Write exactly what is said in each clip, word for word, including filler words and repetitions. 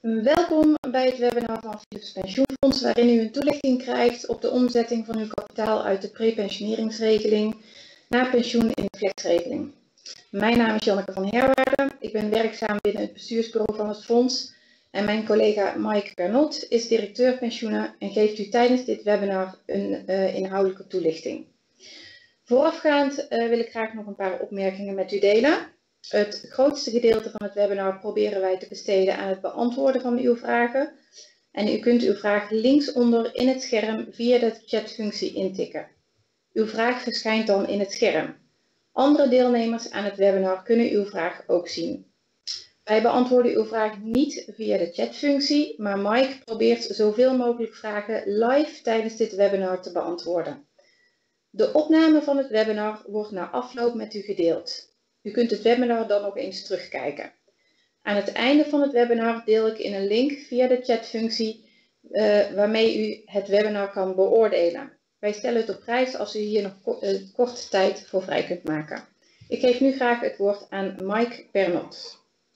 Welkom bij het webinar van Philips Pensioenfonds, waarin u een toelichting krijgt op de omzetting van uw kapitaal uit de prepensioneringsregeling naar pensioen in de flexregeling. Mijn naam is Janneke van Herwaarden, ik ben werkzaam binnen het bestuursbureau van het fonds en mijn collega Mike Bernot is directeur pensioenen en geeft u tijdens dit webinar een uh, inhoudelijke toelichting. Voorafgaand uh, wil ik graag nog een paar opmerkingen met u delen. Het grootste gedeelte van het webinar proberen wij te besteden aan het beantwoorden van uw vragen. En u kunt uw vraag linksonder in het scherm via de chatfunctie intikken. Uw vraag verschijnt dan in het scherm. Andere deelnemers aan het webinar kunnen uw vraag ook zien. Wij beantwoorden uw vraag niet via de chatfunctie, maar Mike probeert zoveel mogelijk vragen live tijdens dit webinar te beantwoorden. De opname van het webinar wordt na afloop met u gedeeld. U kunt het webinar dan nog eens terugkijken. Aan het einde van het webinar deel ik in een link via de chatfunctie uh, waarmee u het webinar kan beoordelen. Wij stellen het op prijs als u hier nog ko uh, korte tijd voor vrij kunt maken. Ik geef nu graag het woord aan Mike Bernot.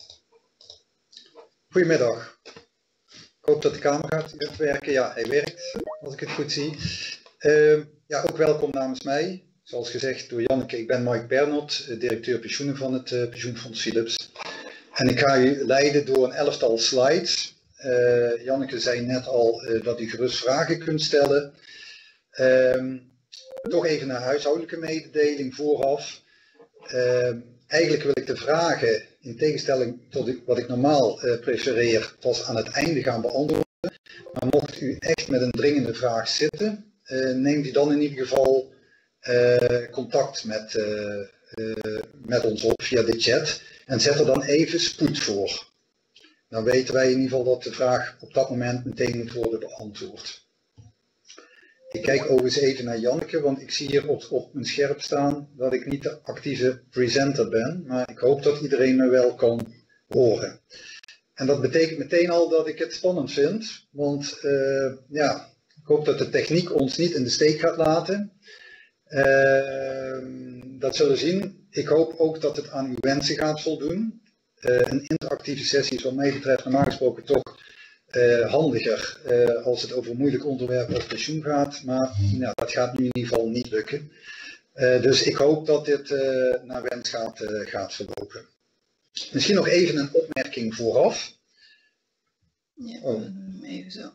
Goedemiddag. Ik hoop dat de camera gaat werken. Ja, hij werkt, als ik het goed zie. Uh, ja, ook welkom namens mij. Zoals gezegd door Janneke, ik ben Mike Bernot, directeur pensioenen van het uh, pensioenfonds Philips. En ik ga u leiden door een elftal slides. Uh, Janneke zei net al uh, dat u gerust vragen kunt stellen. Uh, toch even een huishoudelijke mededeling vooraf. Uh, eigenlijk wil ik de vragen, in tegenstelling tot wat ik normaal uh, prefereer, pas aan het einde gaan beantwoorden. Maar mocht u echt met een dringende vraag zitten, uh, neem die dan in ieder geval Uh, contact met, uh, uh, met ons op via de chat en zet er dan even spoed voor. Dan weten wij in ieder geval dat de vraag op dat moment meteen moet worden beantwoord. Ik kijk overigens even naar Janneke, want ik zie hier op, op mijn scherm staan dat ik niet de actieve presenter ben, maar ik hoop dat iedereen me wel kan horen. En dat betekent meteen al dat ik het spannend vind, want uh, ja, ik hoop dat de techniek ons niet in de steek gaat laten. Uh, dat zullen we zien. Ik hoop ook dat het aan uw wensen gaat voldoen. Uh, een interactieve sessie is wat mij betreft normaal gesproken toch uh, handiger uh, als het over moeilijk onderwerp als pensioen gaat. Maar nou, dat gaat nu in ieder geval niet lukken. Uh, dus ik hoop dat dit uh, naar wens gaat, uh, gaat verlopen. Misschien nog even een opmerking vooraf. Ja, oh. Even zo.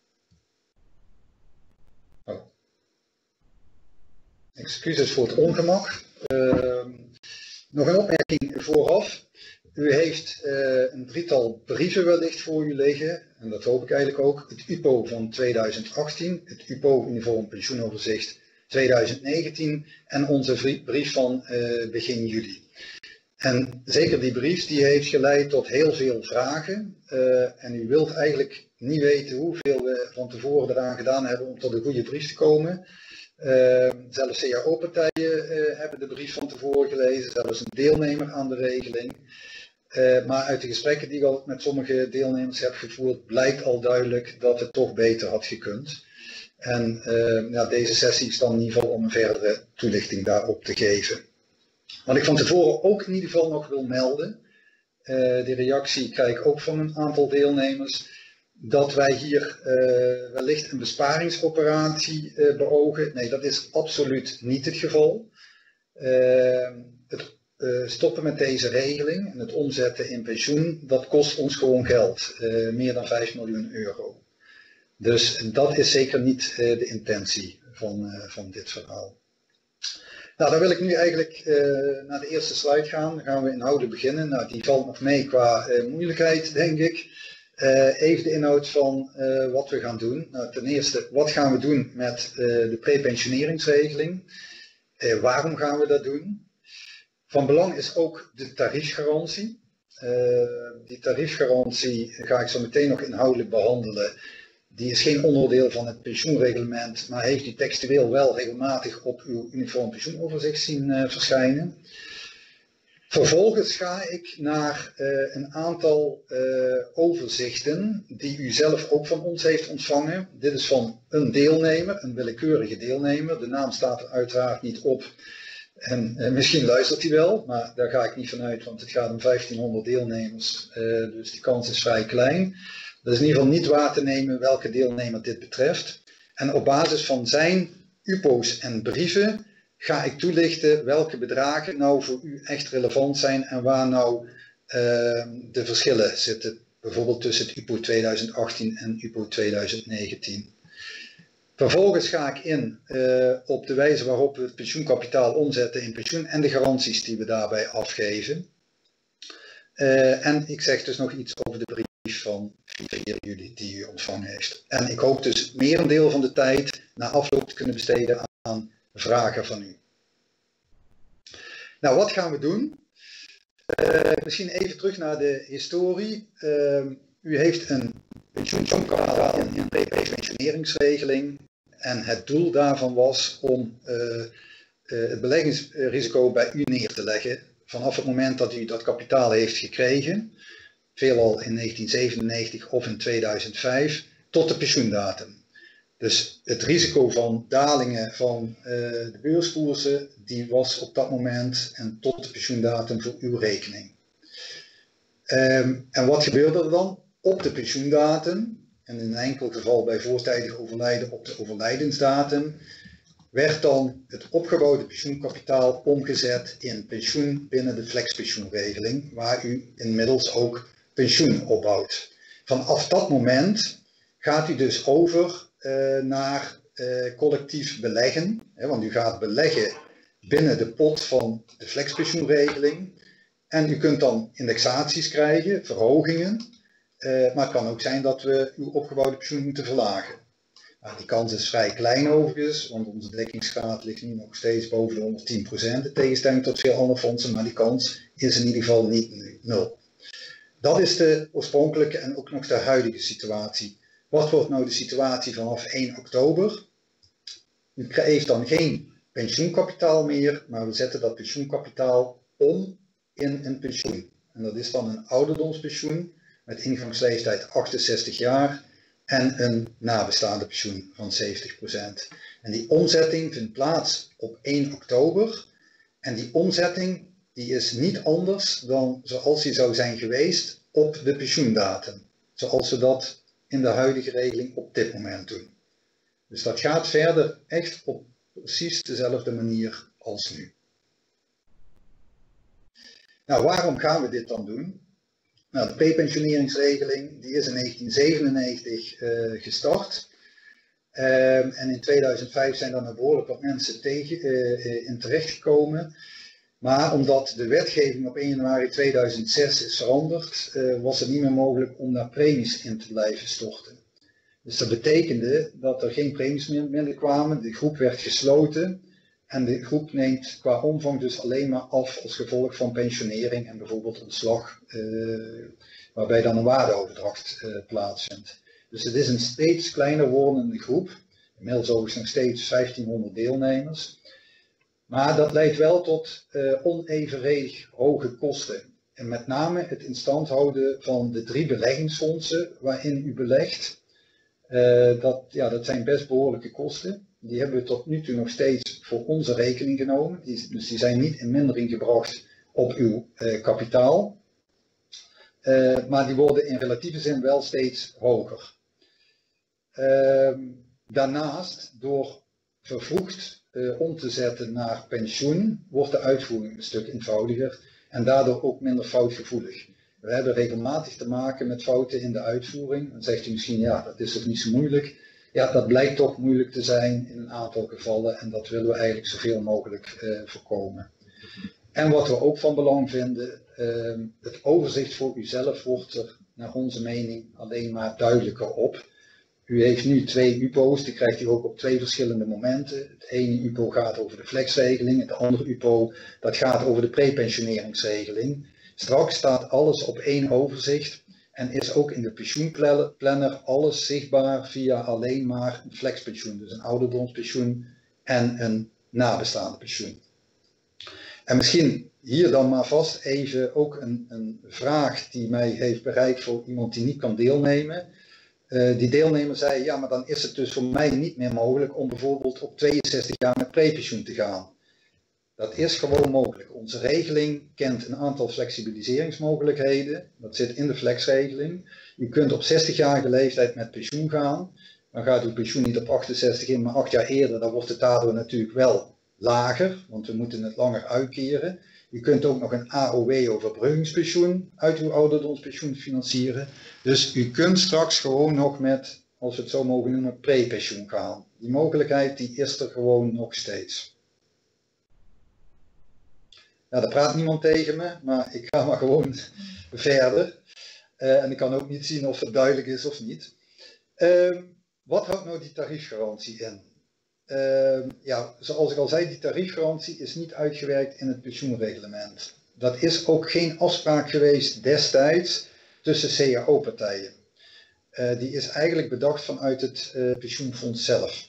Excuses voor het ongemak. Uh, nog een opmerking vooraf. U heeft uh, een drietal brieven wellicht voor u liggen, en dat hoop ik eigenlijk ook. Het U P O van tweeduizend achttien, het U P O Uniform Pensioenoverzicht tweeduizend negentien en onze brief van uh, begin juli. En zeker die brief die heeft geleid tot heel veel vragen. Uh, en u wilt eigenlijk niet weten hoeveel we van tevoren eraan gedaan hebben om tot een goede brief te komen. Uh, zelfs C A O-partijen uh, hebben de brief van tevoren gelezen, zelfs een deelnemer aan de regeling. Uh, maar uit de gesprekken die ik al met sommige deelnemers heb gevoerd, blijkt al duidelijk dat het toch beter had gekund. En uh, ja, deze sessie is dan in ieder geval om een verdere toelichting daarop te geven. Wat ik van tevoren ook in ieder geval nog wil melden, uh, die reactie krijg ik ook van een aantal deelnemers, dat wij hier uh, wellicht een besparingsoperatie uh, beogen. Nee, dat is absoluut niet het geval. Uh, het uh, stoppen met deze regeling en het omzetten in pensioen, dat kost ons gewoon geld. Uh, meer dan vijf miljoen euro. Dus dat is zeker niet uh, de intentie van, uh, van dit verhaal. Nou, dan wil ik nu eigenlijk uh, naar de eerste slide gaan. Dan gaan we inhoudelijk beginnen. Nou, die valt nog mee qua uh, moeilijkheid, denk ik. Uh, even de inhoud van uh, wat we gaan doen. Nou, ten eerste, wat gaan we doen met uh, de prepensioneringsregeling? Uh, waarom gaan we dat doen? Van belang is ook de tariefgarantie. Uh, die tariefgarantie ga ik zo meteen nog inhoudelijk behandelen. Die is geen onderdeel van het pensioenreglement, maar heeft u textueel wel regelmatig op uw uniform pensioenoverzicht zien uh, verschijnen. Vervolgens ga ik naar uh, een aantal uh, overzichten die u zelf ook van ons heeft ontvangen. Dit is van een deelnemer, een willekeurige deelnemer. De naam staat er uiteraard niet op. En uh, misschien luistert hij wel, maar daar ga ik niet vanuit, want het gaat om vijftienhonderd deelnemers. Uh, dus die kans is vrij klein. Dat is in ieder geval niet waar te nemen welke deelnemer dit betreft. En op basis van zijn U P O's en brieven ga ik toelichten welke bedragen nou voor u echt relevant zijn en waar nou uh, de verschillen zitten. Bijvoorbeeld tussen het U P O twintig achttien en U P O twintig negentien. Vervolgens ga ik in uh, op de wijze waarop we het pensioenkapitaal omzetten in pensioen en de garanties die we daarbij afgeven. Uh, en ik zeg dus nog iets over de brief van vier juli die u ontvangen heeft. En ik hoop dus merendeel van de tijd na afloop te kunnen besteden aan vragen van u. Nou, wat gaan we doen? Uh, misschien even terug naar de historie. Uh, u heeft een pensioenkapitaal in een prepensioneringsregeling. En het doel daarvan was om uh, uh, het beleggingsrisico bij u neer te leggen vanaf het moment dat u dat kapitaal heeft gekregen, veelal in negentien zevenennegentig of in tweeduizend vijf, tot de pensioendatum. Dus het risico van dalingen van uh, de beurskoersen, die was op dat moment en tot de pensioendatum voor uw rekening. Um, en wat gebeurde er dan? Op de pensioendatum, en in een enkel geval bij voortijdig overlijden op de overlijdensdatum, werd dan het opgebouwde pensioenkapitaal omgezet in pensioen binnen de flexpensioenregeling, waar u inmiddels ook pensioen opbouwt. Vanaf dat moment gaat u dus over uh, naar uh, collectief beleggen, hè, want u gaat beleggen binnen de pot van de flexpensioenregeling en u kunt dan indexaties krijgen, verhogingen, uh, maar het kan ook zijn dat we uw opgebouwde pensioen moeten verlagen. Nou, die kans is vrij klein overigens, want onze dekkingsgraad ligt nu nog steeds boven de honderdtien procent, in tegenstelling tot veel andere fondsen, maar die kans is in ieder geval niet nul. Dat is de oorspronkelijke en ook nog de huidige situatie. Wat wordt nou de situatie vanaf één oktober? U heeft dan geen pensioenkapitaal meer, maar we zetten dat pensioenkapitaal om in een pensioen. En dat is dan een ouderdomspensioen met ingangsleeftijd achtenzestig jaar en een nabestaande pensioen van zeventig procent. En die omzetting vindt plaats op één oktober. En die omzetting die is niet anders dan zoals die zou zijn geweest op de pensioendatum. Zoals we dat in de huidige regeling op dit moment doen. Dus dat gaat verder echt op precies dezelfde manier als nu. Nou, waarom gaan we dit dan doen? Nou, de prepensioneringsregeling die is in negentien zevenennegentig uh, gestart. Uh, en in tweeduizend vijf zijn daar behoorlijk wat mensen tegen, uh, in terechtgekomen. Maar omdat de wetgeving op één januari tweeduizend zes is veranderd, uh, was het niet meer mogelijk om daar premies in te blijven storten. Dus dat betekende dat er geen premies meer binnen kwamen, de groep werd gesloten en de groep neemt qua omvang dus alleen maar af als gevolg van pensionering en bijvoorbeeld ontslag, uh, waarbij dan een waardeoverdracht uh, plaatsvindt. Dus het is een steeds kleiner wordende groep, inmiddels overigens nog steeds vijftienhonderd deelnemers. Maar dat leidt wel tot uh, onevenredig hoge kosten. En met name het in stand houden van de drie beleggingsfondsen waarin u belegt. Uh, dat, ja, dat zijn best behoorlijke kosten. Die hebben we tot nu toe nog steeds voor onze rekening genomen. Die, dus die zijn niet in mindering gebracht op uw uh, kapitaal. Uh, maar die worden in relatieve zin wel steeds hoger. Uh, daarnaast, door vervroegd Uh, om te zetten naar pensioen, wordt de uitvoering een stuk eenvoudiger en daardoor ook minder foutgevoelig. We hebben regelmatig te maken met fouten in de uitvoering. Dan zegt u misschien, ja, dat is toch niet zo moeilijk. Ja, dat blijkt toch moeilijk te zijn in een aantal gevallen en dat willen we eigenlijk zoveel mogelijk uh, voorkomen. En wat we ook van belang vinden, uh, het overzicht voor uzelf wordt er naar onze mening alleen maar duidelijker op. U heeft nu twee U P O's, die krijgt u ook op twee verschillende momenten. Het ene U P O gaat over de flexregeling, het andere U P O dat gaat over de prepensioneringsregeling. Straks staat alles op één overzicht en is ook in de pensioenplanner alles zichtbaar via alleen maar een flexpensioen, dus een ouderdomspensioen en een nabestaande pensioen. En misschien hier dan maar vast even ook een, een vraag die mij heeft bereikt voor iemand die niet kan deelnemen. Uh, die deelnemer zei, ja, maar dan is het dus voor mij niet meer mogelijk om bijvoorbeeld op tweeënzestig jaar met prepensioen te gaan. Dat is gewoon mogelijk. Onze regeling kent een aantal flexibiliseringsmogelijkheden. Dat zit in de flexregeling. U kunt op zestigjarige leeftijd met pensioen gaan. Dan gaat uw pensioen niet op achtenzestig in, maar acht jaar eerder. Dan wordt het daardoor natuurlijk wel lager, want we moeten het langer uitkeren. U kunt ook nog een A O W-overbruggingspensioen uit uw ouderdomspensioen financieren. Dus u kunt straks gewoon nog met, als we het zo mogen noemen, prepensioen gaan. Die mogelijkheid die is er gewoon nog steeds. Ja, daar praat niemand tegen me, maar ik ga maar gewoon verder. Uh, en ik kan ook niet zien of het duidelijk is of niet. Uh, wat houdt nou die tariefgarantie in? Uh, ja, zoals ik al zei, die tariefgarantie is niet uitgewerkt in het pensioenreglement. Dat is ook geen afspraak geweest destijds tussen C A O-partijen. Uh, die is eigenlijk bedacht vanuit het uh, pensioenfonds zelf.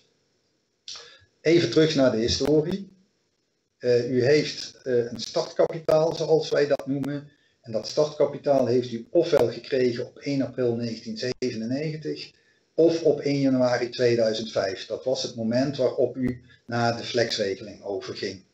Even terug naar de historie. Uh, u heeft uh, een startkapitaal, zoals wij dat noemen. En dat startkapitaal heeft u ofwel gekregen op één april negentien zevenennegentig of op één januari tweeduizend vijf. Dat was het moment waarop u naar de flexregeling overging.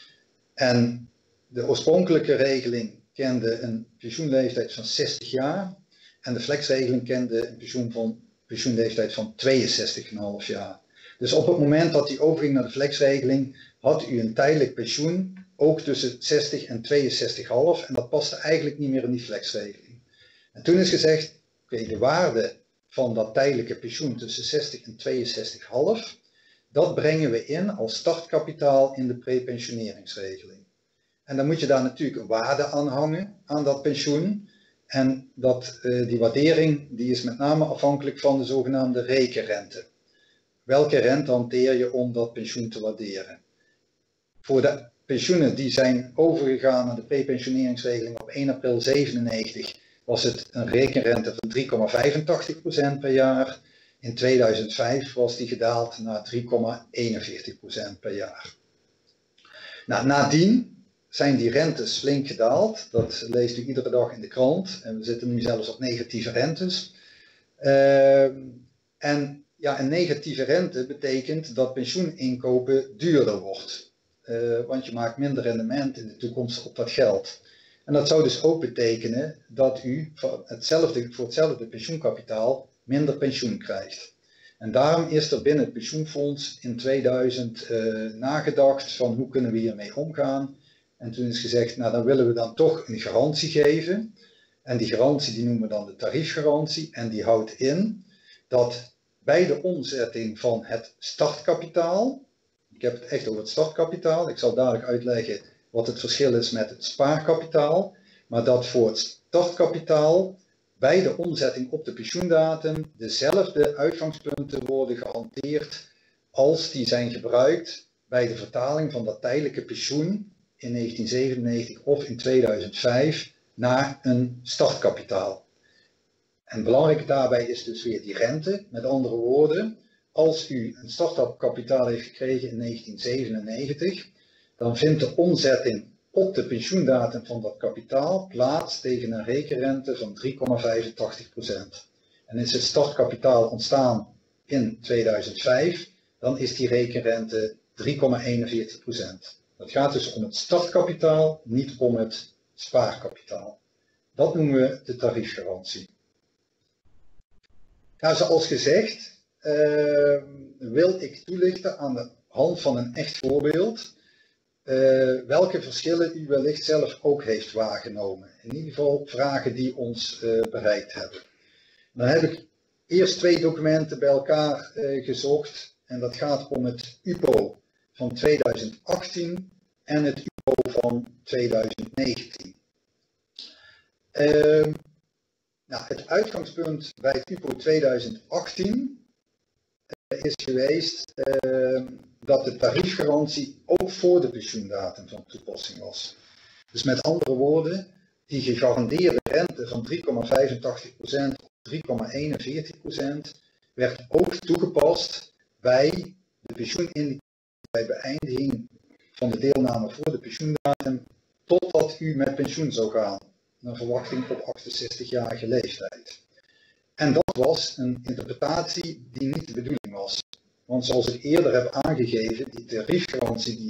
En de oorspronkelijke regeling kende een pensioenleeftijd van zestig jaar. En de flexregeling kende een pensioen van, pensioenleeftijd van tweeënzestig komma vijf jaar. Dus op het moment dat u overging naar de flexregeling, had u een tijdelijk pensioen, ook tussen zestig en tweeënzestig komma vijf. En dat paste eigenlijk niet meer in die flexregeling. En toen is gezegd, oké, okay, de waarde van dat tijdelijke pensioen tussen zestig en tweeënzestig komma vijf, dat brengen we in als startkapitaal in de prepensioneringsregeling. En dan moet je daar natuurlijk een waarde aan hangen, aan dat pensioen. En dat, uh, die waardering die is met name afhankelijk van de zogenaamde rekenrente. Welke rente hanteer je om dat pensioen te waarderen? Voor de pensioenen die zijn overgegaan naar de prepensioneringsregeling op één april zevenennegentig was het een rekenrente van drie komma vijfentachtig procent per jaar. In tweeduizend vijf was die gedaald naar drie komma eenenveertig procent per jaar. Nou, nadien zijn die rentes flink gedaald. Dat leest u iedere dag in de krant. En we zitten nu zelfs op negatieve rentes. Uh, en ja, een negatieve rente betekent dat pensioeninkopen duurder wordt. Uh, want je maakt minder rendement in de toekomst op dat geld. En dat zou dus ook betekenen dat u voor hetzelfde, voor hetzelfde pensioenkapitaal minder pensioen krijgt. En daarom is er binnen het pensioenfonds in tweeduizend uh, nagedacht van hoe kunnen we hiermee omgaan. En toen is gezegd, nou dan willen we dan toch een garantie geven. En die garantie die noemen we dan de tariefgarantie. En die houdt in dat bij de omzetting van het startkapitaal, ik heb het echt over het startkapitaal, ik zal dadelijk uitleggen wat het verschil is met het spaarkapitaal, maar dat voor het startkapitaal bij de omzetting op de pensioendatum dezelfde uitgangspunten worden gehanteerd als die zijn gebruikt bij de vertaling van dat tijdelijke pensioen in negentien zevenennegentig of in tweeduizend vijf naar een startkapitaal. En belangrijk daarbij is dus weer die rente. Met andere woorden, als u een startkapitaal heeft gekregen in negentien zevenennegentig, dan vindt de omzetting op de pensioendatum van dat kapitaal plaats tegen een rekenrente van drie komma vijfentachtig procent. En is het startkapitaal ontstaan in tweeduizend vijf, dan is die rekenrente drie komma eenenveertig procent. Het gaat dus om het startkapitaal, niet om het spaarkapitaal. Dat noemen we de tariefgarantie. Nou, zoals gezegd, uh, wil ik toelichten aan de hand van een echt voorbeeld uh, welke verschillen u wellicht zelf ook heeft waargenomen. In ieder geval vragen die ons uh, bereikt hebben. Dan heb ik eerst twee documenten bij elkaar uh, gezocht en dat gaat om het U P O van tweeduizend achttien en het U P O van tweeduizend negentien. Uh, nou, het uitgangspunt bij het U P O tweeduizend achttien uh, is geweest uh, dat de tariefgarantie ook voor de pensioendatum van toepassing was. Dus met andere woorden, die gegarandeerde rente van drie komma vijfentachtig procent of drie komma eenenveertig procent werd ook toegepast bij de pensioenindicatie bij beëindiging van de deelname voor de pensioendatum totdat u met pensioen zou gaan. Een verwachting op achtenzestigjarige leeftijd. En dat was een interpretatie die niet de bedoeling was. Want zoals ik eerder heb aangegeven, die tariefgarantie die het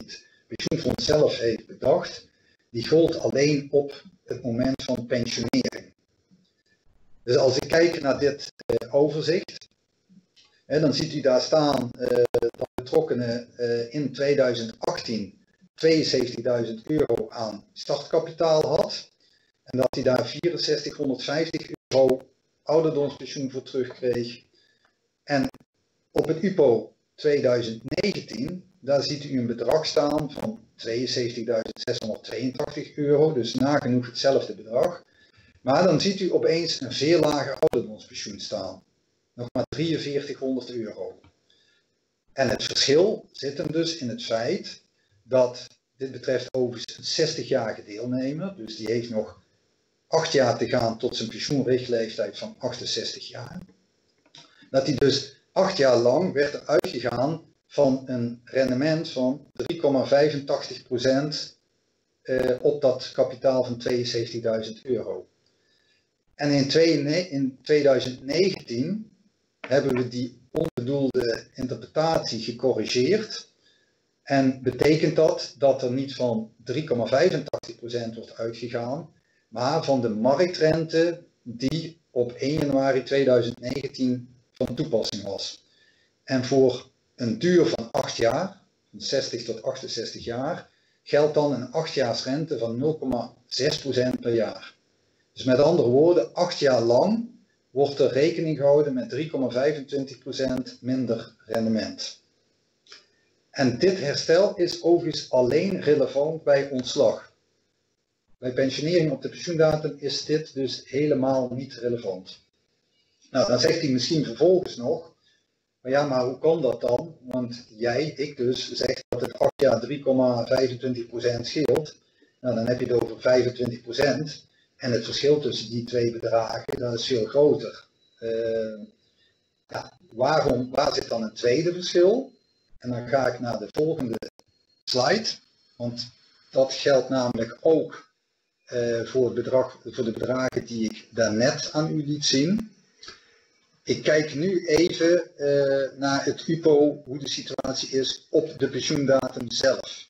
pensioenfonds zelf heeft bedacht, die gold alleen op het moment van pensionering. Dus als ik kijk naar dit uh, overzicht, hè, dan ziet u daar staan uh, dat betrokkenen uh, in tweeduizend achttien tweeënzeventigduizend euro aan startkapitaal had. En dat hij daar vierenzestighonderdvijftig euro ouderdomspensioen voor terugkreeg. En op het U P O tweeduizend negentien, daar ziet u een bedrag staan van tweeënzeventigduizend zeshonderdtweeëntachtig euro, dus nagenoeg hetzelfde bedrag. Maar dan ziet u opeens een veel lager ouderdomspensioen staan. Nog maar drieënveertighonderd euro. En het verschil zit hem dus in het feit dat, dit betreft overigens een zestigjarige deelnemer, dus die heeft nog acht jaar te gaan tot zijn pensioenrichtleeftijd van achtenzestig jaar. Dat hij dus acht jaar lang werd er uitgegaan van een rendement van drie komma vijfentachtig procent uh, op dat kapitaal van tweeënzeventigduizend euro. En in, twee, in tweeduizend negentien hebben we die onbedoelde interpretatie gecorrigeerd. En betekent dat dat er niet van drie komma vijfentachtig procent wordt uitgegaan, maar van de marktrente die op één januari tweeduizend negentien van toepassing was. En voor een duur van acht jaar, van zestig tot achtenzestig jaar, geldt dan een achtjaarsrente van nul komma zes procent per jaar. Dus met andere woorden, acht jaar lang wordt er rekening gehouden met drie komma vijfentwintig procent minder rendement. En dit herstel is overigens alleen relevant bij ontslag. Bij pensionering op de pensioendatum is dit dus helemaal niet relevant. Nou, dan zegt hij misschien vervolgens nog, maar ja, maar hoe kan dat dan? Want jij, ik dus, zegt dat het acht jaar drie komma vijfentwintig procent scheelt. Nou, dan heb je het over vijfentwintig procent. En het verschil tussen die twee bedragen, dat is veel groter. Uh, ja, waarom, waar zit dan het tweede verschil? En dan ga ik naar de volgende slide. Want dat geldt namelijk ook uh, voor, het bedrag, voor de bedragen die ik daarnet aan u liet zien. Ik kijk nu even uh, naar het U P O, hoe de situatie is op de pensioendatum zelf.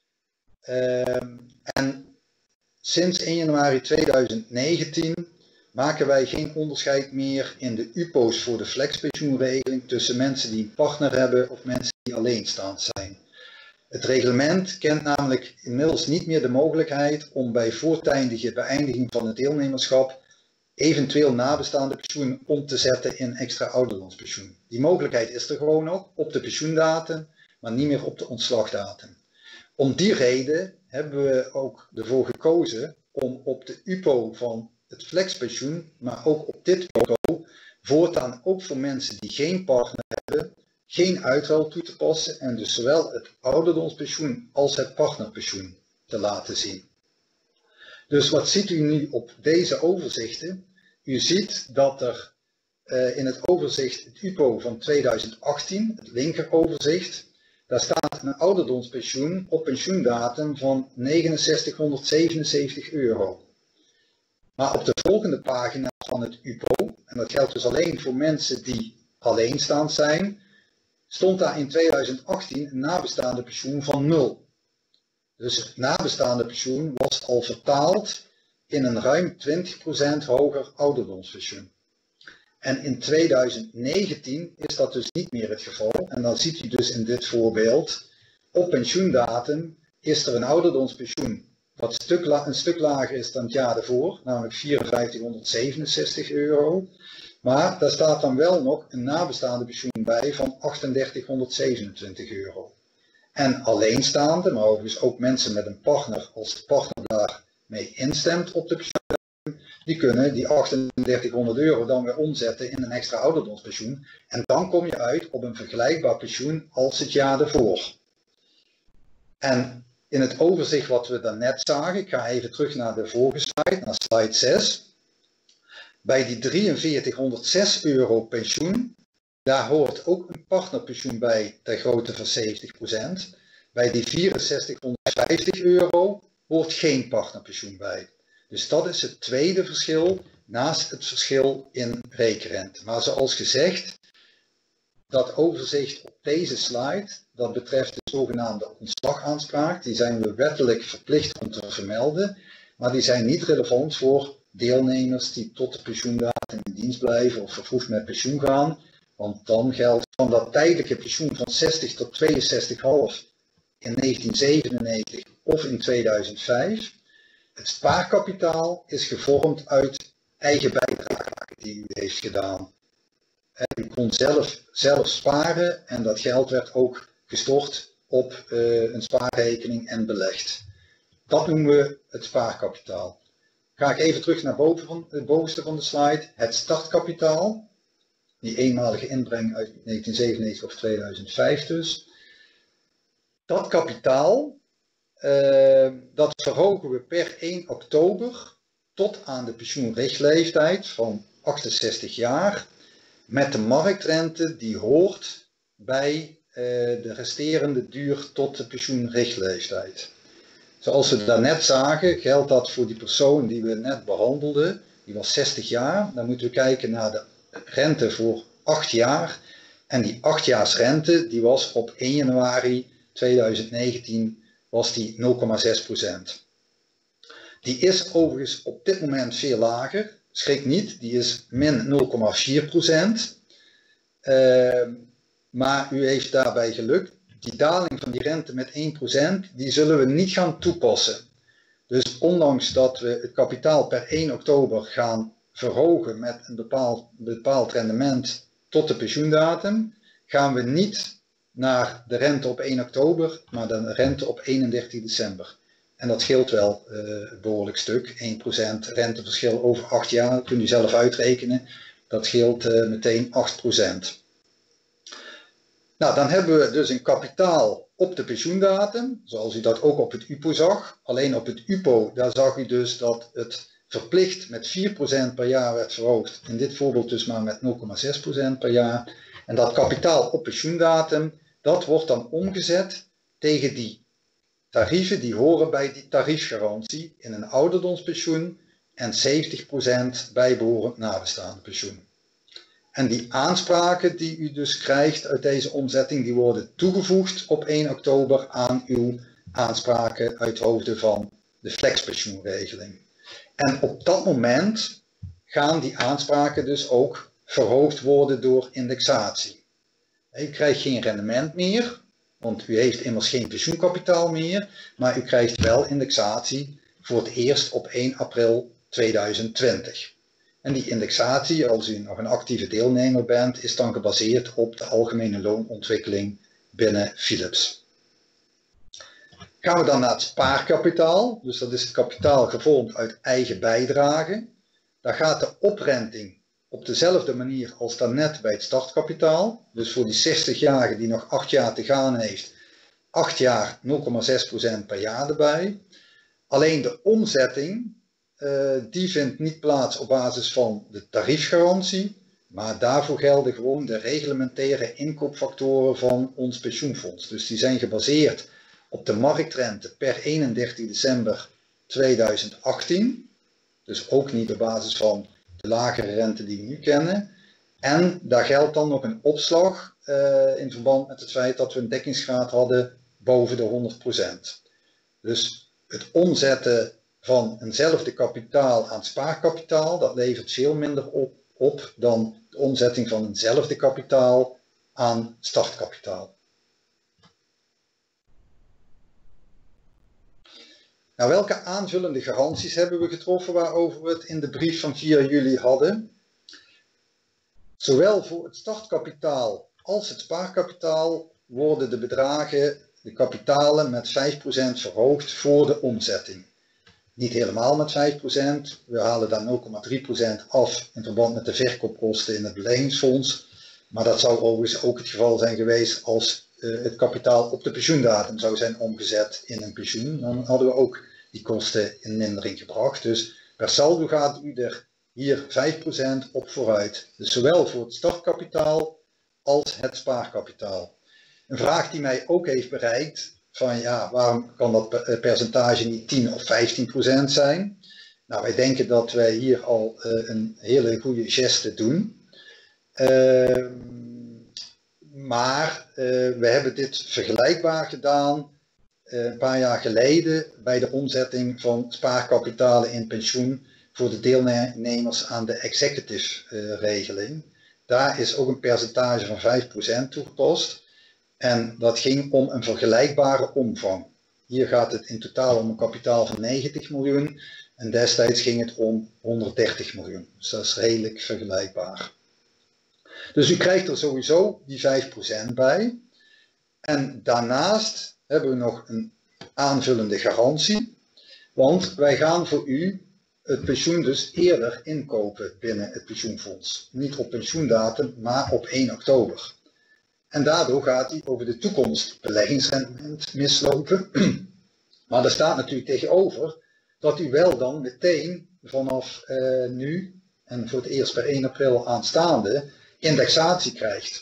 Uh, en sinds één januari tweeduizend negentien maken wij geen onderscheid meer in de U P O's voor de flexpensioenregeling tussen mensen die een partner hebben of mensen die alleenstaand zijn. Het reglement kent namelijk inmiddels niet meer de mogelijkheid om bij voortijdige beëindiging van het deelnemerschap eventueel nabestaande pensioen om te zetten in extra ouderdomspensioen. Die mogelijkheid is er gewoon nog op de pensioendatum, maar niet meer op de ontslagdatum. Om die reden hebben we ook ervoor gekozen om op de U P O van het flexpensioen, maar ook op dit U P O, voortaan ook voor mensen die geen partner hebben, geen uitruil toe te passen en dus zowel het ouderdomspensioen als het partnerpensioen te laten zien. Dus wat ziet u nu op deze overzichten? U ziet dat er uh, in het overzicht, het U P O van tweeduizend achttien, het linkeroverzicht, daar staat een ouderdomspensioen op pensioendatum van negenenzestighonderdzevenenzeventig euro. Maar op de volgende pagina van het U P O, en dat geldt dus alleen voor mensen die alleenstaand zijn, stond daar in tweeduizend achttien een nabestaande pensioen van nul. Dus het nabestaande pensioen was al vertaald in een ruim twintig procent hoger ouderdomspensioen. En in tweeduizend negentien is dat dus niet meer het geval. En dan ziet u dus in dit voorbeeld, op pensioendatum is er een ouderdomspensioen wat een stuk, een stuk lager is dan het jaar ervoor, namelijk vierenvijftighonderdzevenenzestig euro. Maar daar staat dan wel nog een nabestaande pensioen bij van achtendertighonderdzevenentwintig euro. En alleenstaande, maar overigens ook mensen met een partner, als de partner daarmee instemt op de pensioen, die kunnen die achtendertighonderd euro dan weer omzetten in een extra ouderdomspensioen. En dan kom je uit op een vergelijkbaar pensioen als het jaar ervoor. En in het overzicht wat we daarnet zagen, ik ga even terug naar de vorige slide, naar slide zes. Bij die drieënveertighonderdzes euro pensioen, daar hoort ook een partnerpensioen bij ter grootte van zeventig procent. Bij die vierenzestighonderdvijftig euro hoort geen partnerpensioen bij. Dus dat is het tweede verschil naast het verschil in rekenrente. Maar zoals gezegd, dat overzicht op deze slide, dat betreft de zogenaamde ontslagaanspraak. Die zijn we wettelijk verplicht om te vermelden, maar die zijn niet relevant voor deelnemers die tot de pensioendatum in dienst blijven of vervroegd met pensioen gaan. Want dan geldt van dat tijdelijke pensioen van zestig tot tweeënzestig komma vijf in negentien zevenennegentig of in tweeduizend vijf. Het spaarkapitaal is gevormd uit eigen bijdrage die u heeft gedaan. U kon zelf, zelf sparen en dat geld werd ook gestort op uh, een spaarrekening en belegd. Dat noemen we het spaarkapitaal. Ga ik even terug naar boven van, het bovenste van de slide. Het startkapitaal, die eenmalige inbreng uit negentien zevenennegentig of tweeduizend vijf dus. Dat kapitaal, uh, dat verhogen we per één oktober tot aan de pensioenrichtleeftijd van achtenzestig jaar. Met de marktrente die hoort bij uh, de resterende duur tot de pensioenrichtleeftijd. Zoals we daarnet zagen, geldt dat voor die persoon die we net behandelden. Die was zestig jaar. Dan moeten we kijken naar de rente voor acht jaar. En die achtjaarsrente die was op één januari tweeduizend negentien was die nul komma zes procent. Die is overigens op dit moment veel lager. Schrik niet, die is min nul komma vier procent. Uh, maar u heeft daarbij geluk. Die daling van die rente met één procent, die zullen we niet gaan toepassen. Dus ondanks dat we het kapitaal per één oktober gaan verhogen met een bepaald, bepaald rendement tot de pensioendatum, gaan we niet naar de rente op één oktober, maar de rente op eenendertig december. En dat scheelt wel uh, een behoorlijk stuk. één procent renteverschil over acht jaar, dat kunt u zelf uitrekenen. Dat scheelt uh, meteen acht procent. Nou, dan hebben we dus een kapitaal op de pensioendatum, zoals u dat ook op het U P O zag. Alleen op het U P O, daar zag u dus dat het verplicht met vier procent per jaar werd verhoogd. In dit voorbeeld dus maar met nul komma zes procent per jaar. En dat kapitaal op pensioendatum, dat wordt dan omgezet tegen die tarieven die horen bij die tariefgarantie in een ouderdomspensioen en zeventig procent bijbehorend nabestaande pensioen. En die aanspraken die u dus krijgt uit deze omzetting, die worden toegevoegd op één oktober aan uw aanspraken uit hoofde van de flexpensioenregeling. En op dat moment gaan die aanspraken dus ook verhoogd worden door indexatie. U krijgt geen rendement meer, want u heeft immers geen pensioenkapitaal meer, maar u krijgt wel indexatie voor het eerst op één april tweeduizend twintig. En die indexatie, als u nog een actieve deelnemer bent, is dan gebaseerd op de algemene loonontwikkeling binnen Philips. Gaan we dan naar het spaarkapitaal, dus dat is het kapitaal gevormd uit eigen bijdrage. Daar gaat de oprenting op dezelfde manier als daarnet bij het startkapitaal. Dus voor die zestigjarige die nog acht jaar te gaan heeft, acht jaar nul komma zes procent per jaar erbij. Alleen de omzetting, uh, die vindt niet plaats op basis van de tariefgarantie, maar daarvoor gelden gewoon de reglementaire inkoopfactoren van ons pensioenfonds. Dus die zijn gebaseerd op de marktrente per eenendertig december tweeduizend achttien. Dus ook niet op basis van de lagere rente die we nu kennen. En daar geldt dan nog een opslag uh, in verband met het feit dat we een dekkingsgraad hadden boven de honderd procent. Dus het omzetten van eenzelfde kapitaal aan spaarkapitaal, dat levert veel minder op, op dan de omzetting van eenzelfde kapitaal aan startkapitaal. Nou, welke aanvullende garanties hebben we getroffen waarover we het in de brief van vier juli hadden? Zowel voor het startkapitaal als het spaarkapitaal worden de bedragen, de kapitalen met vijf procent verhoogd voor de omzetting. Niet helemaal met vijf procent, we halen daar nul komma drie procent af in verband met de verkoopkosten in het beleggingsfonds. Maar dat zou overigens ook het geval zijn geweest als uh, het kapitaal op de pensioendatum zou zijn omgezet in een pensioen. Dan hadden we ook die kosten in mindering gebracht. Dus per saldo gaat u er hier vijf procent op vooruit. Dus zowel voor het startkapitaal als het spaarkapitaal. Een vraag die mij ook heeft bereikt, van ja, waarom kan dat percentage niet tien of vijftien procent zijn? Nou, wij denken dat wij hier al uh, een hele goede geste doen. Uh, maar uh, we hebben dit vergelijkbaar gedaan uh, een paar jaar geleden bij de omzetting van spaarkapitalen in pensioen voor de deelnemers aan de executive uh, regeling. Daar is ook een percentage van vijf procent toegepast en dat ging om een vergelijkbare omvang. Hier gaat het in totaal om een kapitaal van negentig miljoen en destijds ging het om honderddertig miljoen. Dus dat is redelijk vergelijkbaar. Dus u krijgt er sowieso die vijf procent bij. En daarnaast hebben we nog een aanvullende garantie. Want wij gaan voor u het pensioen dus eerder inkopen binnen het pensioenfonds. Niet op pensioendatum, maar op één oktober. En daardoor gaat hij over de toekomst beleggingsrendement mislopen. Maar er staat natuurlijk tegenover dat u wel dan meteen vanaf uh, nu en voor het eerst per één april aanstaande indexatie krijgt.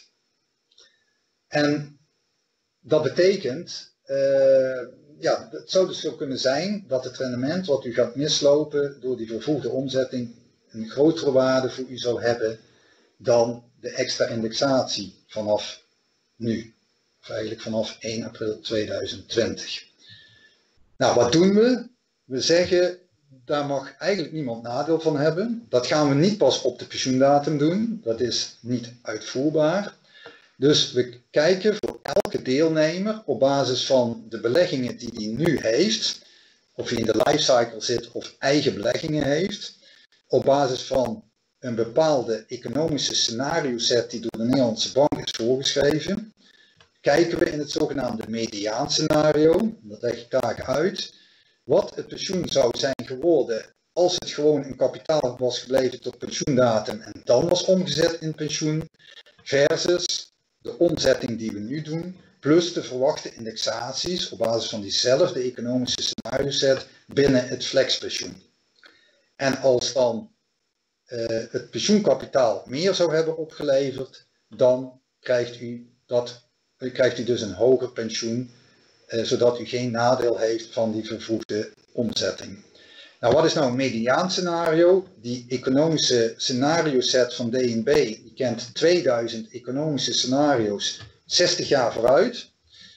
En dat betekent, uh, ja, het zou dus zo kunnen zijn dat het rendement wat u gaat mislopen door die vervoegde omzetting een grotere waarde voor u zal hebben dan de extra indexatie vanaf nu. Of eigenlijk vanaf één april tweeduizend twintig. Nou, wat doen we? We zeggen, daar mag eigenlijk niemand nadeel van hebben. Dat gaan we niet pas op de pensioendatum doen. Dat is niet uitvoerbaar. Dus we kijken voor elke deelnemer op basis van de beleggingen die hij nu heeft, of hij in de lifecycle zit of eigen beleggingen heeft, op basis van een bepaalde economische scenario set die door de Nederlandse Bank is voorgeschreven, kijken we in het zogenaamde mediaanscenario, dat leg ik daar uit, wat het pensioen zou zijn geworden als het gewoon een kapitaal was gebleven tot pensioendatum en dan was omgezet in pensioen, versus de omzetting die we nu doen, plus de verwachte indexaties op basis van diezelfde economische scenario set binnen het flexpensioen. En als dan uh, het pensioenkapitaal meer zou hebben opgeleverd, dan krijgt u, dat, uh, krijgt u dus een hoger pensioen, uh, zodat u geen nadeel heeft van die vervroegde omzetting. Nou, wat is nou een mediaanscenario? Die economische scenario set van D N B, die kent tweeduizend economische scenario's zestig jaar vooruit.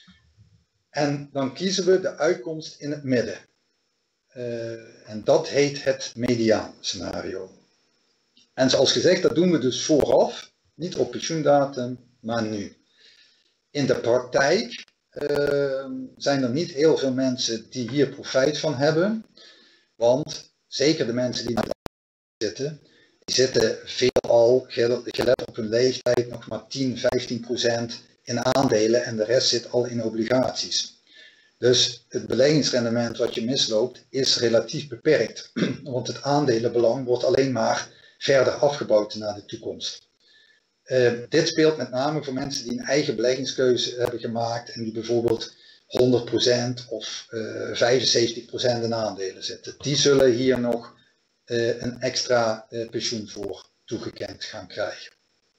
En dan kiezen we de uitkomst in het midden. Uh, en dat heet het mediaanscenario. En zoals gezegd, dat doen we dus vooraf, niet op pensioendatum, maar nu. In de praktijk uh, zijn er niet heel veel mensen die hier profijt van hebben. Want zeker de mensen die in de zitten, die zitten veelal, gelet op hun leeftijd, nog maar tien, vijftien procent in aandelen en de rest zit al in obligaties. Dus het beleggingsrendement wat je misloopt is relatief beperkt, want het aandelenbelang wordt alleen maar verder afgebouwd naar de toekomst. Uh, dit speelt met name voor mensen die een eigen beleggingskeuze hebben gemaakt en die bijvoorbeeld honderd procent of uh, vijfenzeventig procent in aandelen zitten. Die zullen hier nog uh, een extra uh, pensioen voor toegekend gaan krijgen.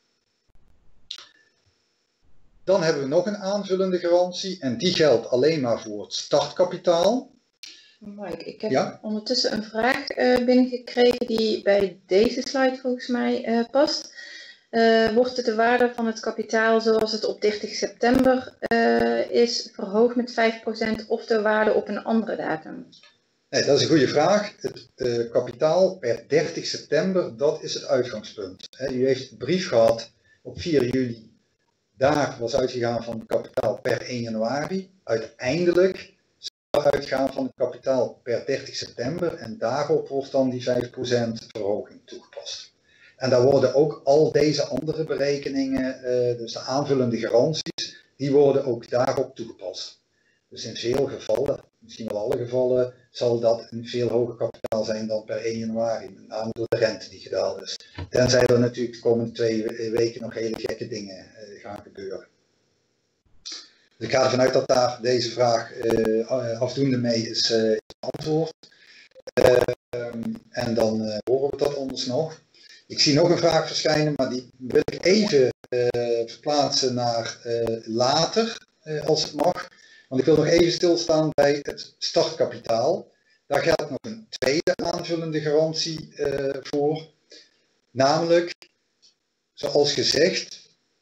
Dan hebben we nog een aanvullende garantie en die geldt alleen maar voor het startkapitaal. Mike, ik heb ja? ondertussen een vraag uh, binnengekregen die bij deze slide volgens mij uh, past. Uh, wordt de waarde van het kapitaal zoals het op dertig september uh, is verhoogd met vijf procent of de waarde op een andere datum? Nee, dat is een goede vraag. Het uh, kapitaal per dertig september, dat is het uitgangspunt. He, u heeft een brief gehad op vier juli. Daar was uitgegaan van het kapitaal per één januari. Uiteindelijk zal we uitgaan van het kapitaal per dertig september en daarop wordt dan die vijf procent verhoging toegepast. En daar worden ook al deze andere berekeningen, uh, dus de aanvullende garanties, die worden ook daarop toegepast. Dus in veel gevallen, misschien wel alle gevallen, zal dat een veel hoger kapitaal zijn dan per één januari. Met name door de rente die gedaald is. Tenzij er natuurlijk de komende twee weken nog hele gekke dingen uh, gaan gebeuren. Dus ik ga ervan uit dat daar deze vraag uh, afdoende mee is uh, beantwoord. Uh, um, en dan uh, horen we dat anders nog. Ik zie nog een vraag verschijnen, maar die wil ik even uh, verplaatsen naar uh, later, uh, als het mag. Want ik wil nog even stilstaan bij het startkapitaal. Daar geldt nog een tweede aanvullende garantie uh, voor. Namelijk, zoals gezegd,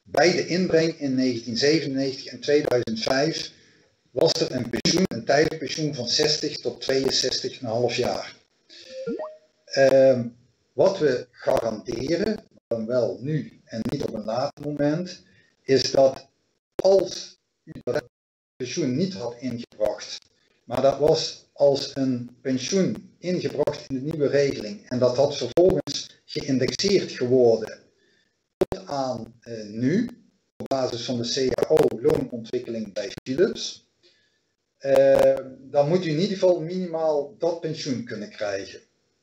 bij de inbreng in negentien zevenennegentig en tweeduizend vijf was er een pensioen, een tijdelijk pensioen van zestig tot tweeënzestig komma vijf jaar. Uh, wat we garanderen, dan wel nu en niet op een later moment, is dat als u dat pensioen niet had ingebracht, maar dat was als een pensioen ingebracht in de nieuwe regeling en dat had vervolgens geïndexeerd geworden tot aan uh, nu, op basis van de C A O-loonontwikkeling bij Philips, uh, dan moet u in ieder geval minimaal dat pensioen kunnen krijgen.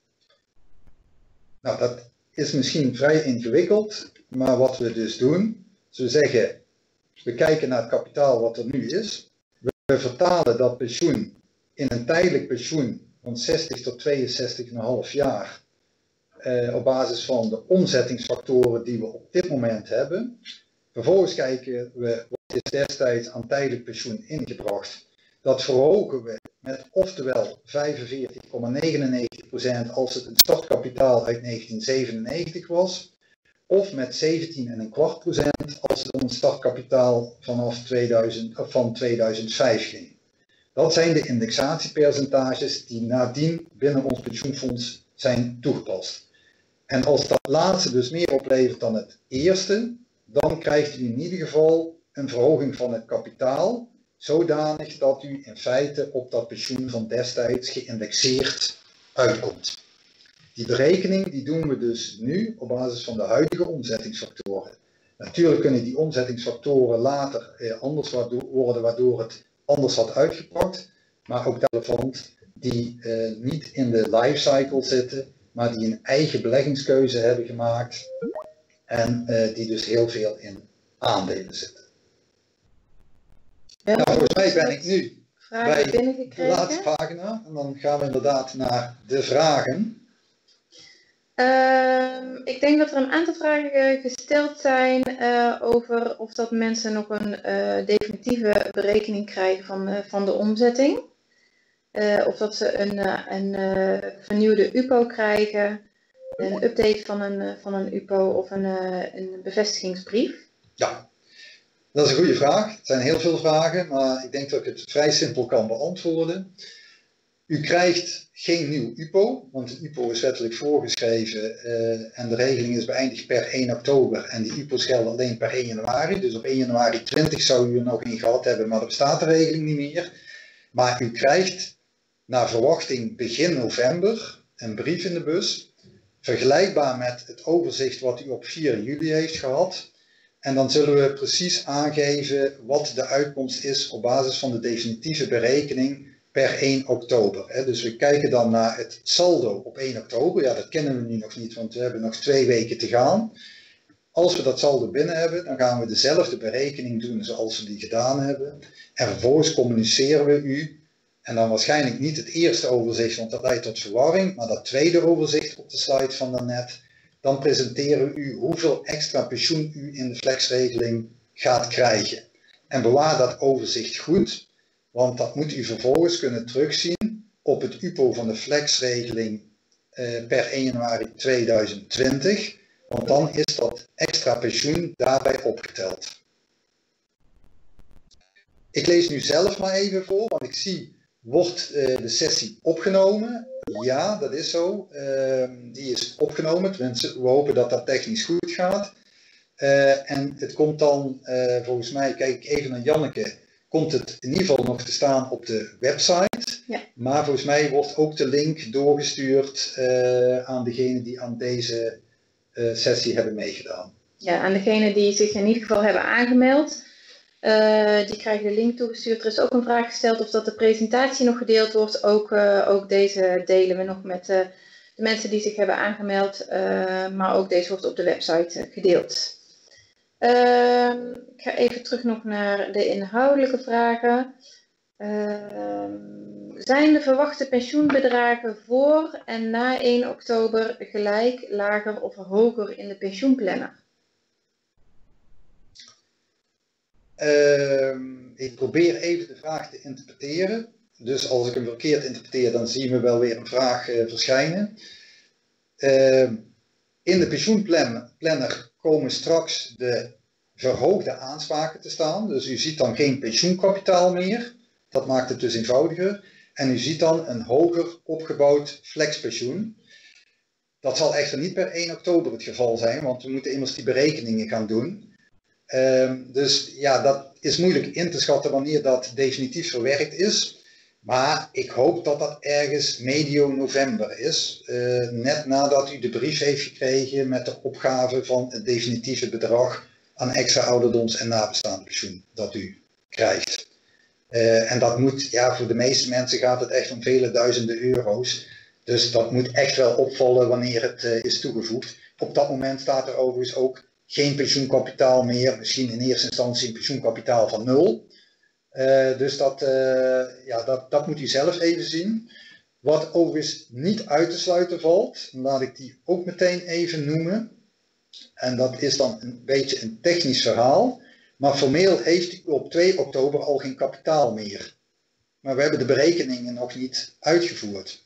Nou, dat is misschien vrij ingewikkeld, maar wat we dus doen, is we zeggen, we kijken naar het kapitaal wat er nu is, we vertalen dat pensioen in een tijdelijk pensioen van zestig tot tweeënzestig komma vijf jaar eh, op basis van de omzettingsfactoren die we op dit moment hebben. Vervolgens kijken we wat is destijds aan tijdelijk pensioen ingebracht. Dat verhogen we met oftewel vijfenveertig komma negenennegentig procent als het een startkapitaal uit negentien zevenennegentig was, of met zeventien komma vijf procent als het om een startkapitaal vanaf tweeduizend, of van tweeduizend vijf ging. Dat zijn de indexatiepercentages die nadien binnen ons pensioenfonds zijn toegepast. En als dat laatste dus meer oplevert dan het eerste, dan krijgt u in ieder geval een verhoging van het kapitaal, zodanig dat u in feite op dat pensioen van destijds geïndexeerd uitkomt. Die berekening die doen we dus nu op basis van de huidige omzettingsfactoren. Natuurlijk kunnen die omzettingsfactoren later eh, anders worden, waardoor het anders had uitgepakt, maar ook relevant die eh, niet in de lifecycle zitten, maar die een eigen beleggingskeuze hebben gemaakt en eh, die dus heel veel in aandelen zitten. Ja, nou, volgens mij ben ik nu bij de laatste pagina en dan gaan we inderdaad naar de vragen. Uh, ik denk dat er een aantal vragen gesteld zijn uh, over of dat mensen nog een uh, definitieve berekening krijgen van, uh, van de omzetting. Uh, of dat ze een, uh, een uh, vernieuwde U P O krijgen, een update van een, uh, van een U P O of een, uh, een bevestigingsbrief. Ja, dat is een goede vraag. Het zijn heel veel vragen, maar ik denk dat ik het vrij simpel kan beantwoorden. U krijgt geen nieuw U P O, want de U P O is wettelijk voorgeschreven uh, en de regeling is beëindigd per één oktober en die U P O's gelden alleen per één januari. Dus op één januari twintig zou u er nog in gehad hebben, maar er bestaat de regeling niet meer. Maar u krijgt naar verwachting begin november een brief in de bus, vergelijkbaar met het overzicht wat u op vier juli heeft gehad. En dan zullen we precies aangeven wat de uitkomst is op basis van de definitieve berekening per één oktober. Dus we kijken dan naar het saldo op één oktober. Ja, dat kennen we nu nog niet, want we hebben nog twee weken te gaan. Als we dat saldo binnen hebben, dan gaan we dezelfde berekening doen zoals we die gedaan hebben. En vervolgens communiceren we u, en dan waarschijnlijk niet het eerste overzicht, want dat leidt tot verwarring, maar dat tweede overzicht op de slide van daarnet, dan presenteren we u hoeveel extra pensioen u in de flexregeling gaat krijgen. En bewaar dat overzicht goed, want dat moet u vervolgens kunnen terugzien op het U P O van de flexregeling eh, per één januari tweeduizend twintig, want dan is dat extra pensioen daarbij opgeteld. Ik lees nu zelf maar even voor, want ik zie, wordt uh, de sessie opgenomen? Ja, dat is zo. Uh, die is opgenomen, tenminste, we hopen dat dat technisch goed gaat. Uh, en het komt dan, uh, volgens mij, kijk ik even naar Janneke, komt het in ieder geval nog te staan op de website. Ja. Maar volgens mij wordt ook de link doorgestuurd uh, aan degenen die aan deze uh, sessie hebben meegedaan. Ja, aan degenen die zich in ieder geval hebben aangemeld. Uh, die krijgen de link toegestuurd. Er is ook een vraag gesteld of dat de presentatie nog gedeeld wordt. Ook, uh, ook deze delen we nog met uh, de mensen die zich hebben aangemeld. Uh, maar ook deze wordt op de website uh, gedeeld. Uh, ik ga even terug nog naar de inhoudelijke vragen. Uh, zijn de verwachte pensioenbedragen voor en na één oktober gelijk, lager of hoger in de pensioenplanner? Uh, ik probeer even de vraag te interpreteren. Dus als ik hem verkeerd interpreteer, dan zien we wel weer een vraag uh, verschijnen. Uh, in de pensioenplanner komen straks de verhoogde aanspraken te staan. Dus u ziet dan geen pensioenkapitaal meer. Dat maakt het dus eenvoudiger. En u ziet dan een hoger opgebouwd flexpensioen. Dat zal echter niet per één oktober het geval zijn, want we moeten immers die berekeningen gaan doen. Um, dus ja, dat is moeilijk in te schatten wanneer dat definitief verwerkt is. Maar ik hoop dat dat ergens medio november is. Uh, net nadat u de brief heeft gekregen met de opgave van het definitieve bedrag aan extra ouderdoms- en nabestaande pensioen dat u krijgt. Uh, en dat moet, ja, voor de meeste mensen gaat het echt om vele duizenden euro's. Dus dat moet echt wel opvallen wanneer het uh, is toegevoegd. Op dat moment staat er overigens ook geen pensioenkapitaal meer. Misschien in eerste instantie een pensioenkapitaal van nul. Uh, dus dat, uh, ja, dat, dat moet u zelf even zien. Wat overigens niet uit te sluiten valt, laat ik die ook meteen even noemen. En dat is dan een beetje een technisch verhaal. Maar formeel heeft u op twee oktober al geen kapitaal meer. Maar we hebben de berekeningen nog niet uitgevoerd.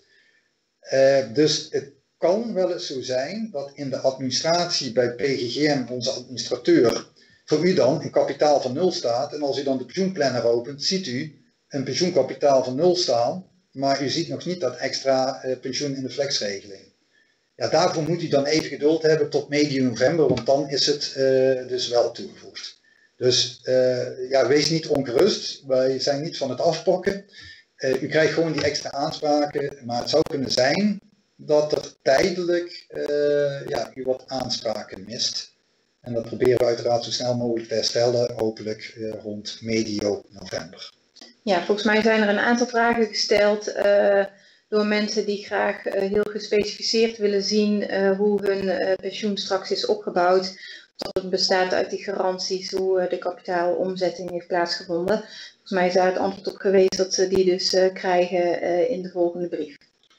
Uh, dus het kan wel eens zo zijn dat in de administratie bij P G G M, onze administrateur, voor u dan een kapitaal van nul staat. En als u dan de pensioenplanner opent, ziet u een pensioenkapitaal van nul staan. Maar u ziet nog niet dat extra uh, pensioen in de flexregeling. Ja, daarvoor moet u dan even geduld hebben tot medio november, want dan is het uh, dus wel toegevoegd. Dus uh, ja, wees niet ongerust, wij zijn niet van het afpakken. Uh, u krijgt gewoon die extra aanspraken, maar het zou kunnen zijn dat er tijdelijk uh, ja, u wat aanspraken mist. En dat proberen we uiteraard zo snel mogelijk te herstellen, hopelijk uh, rond medio november. Ja, volgens mij zijn er een aantal vragen gesteld uh, door mensen die graag uh, heel gespecificeerd willen zien uh, hoe hun uh, pensioen straks is opgebouwd. Dat het bestaat uit die garanties, hoe uh, de kapitaalomzetting heeft plaatsgevonden. Volgens mij is daar het antwoord op geweest dat ze die dus uh, krijgen uh, in de volgende brief.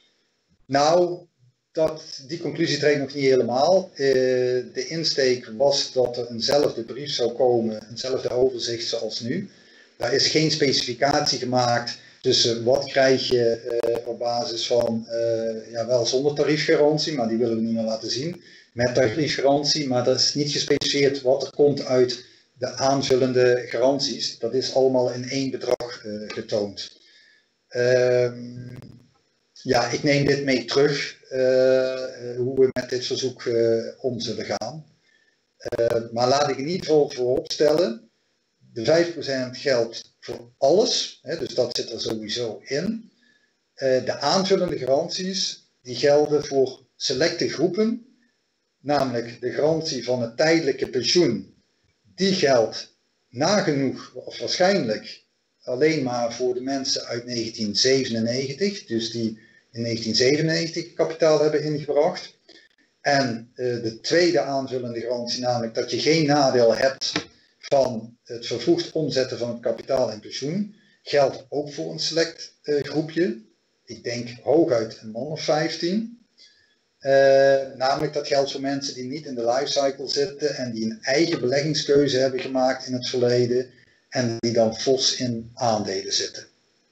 Nou, dat, die conclusie trekt nog niet helemaal. Uh, de insteek was dat er eenzelfde brief zou komen, eenzelfde overzicht zoals nu. Daar is geen specificatie gemaakt tussen wat krijg je uh, op basis van, uh, ja wel zonder tariefgarantie, maar die willen we niet meer laten zien. Met tariefgarantie, maar dat is niet gespecificeerd wat er komt uit de aanvullende garanties. Dat is allemaal in één bedrag uh, getoond. Uh, ja, ik neem dit mee terug, uh, hoe we met dit verzoek uh, om zullen gaan. Uh, maar laat ik in ieder geval vooropstellen, de vijf procent geldt voor alles, hè, dus dat zit er sowieso in. Uh, de aanvullende garanties, die gelden voor selecte groepen. Namelijk de garantie van het tijdelijke pensioen, die geldt nagenoeg of waarschijnlijk alleen maar voor de mensen uit negentien zevenennegentig, dus die in negentien zevenennegentig kapitaal hebben ingebracht. En uh, de tweede aanvullende garantie, namelijk dat je geen nadeel hebt van het vervroegd omzetten van het kapitaal en pensioen, geldt ook voor een select uh, groepje. Ik denk hooguit een man of vijftien. Uh, namelijk dat geldt voor mensen die niet in de lifecycle zitten en die een eigen beleggingskeuze hebben gemaakt in het verleden en die dan fors in aandelen zitten.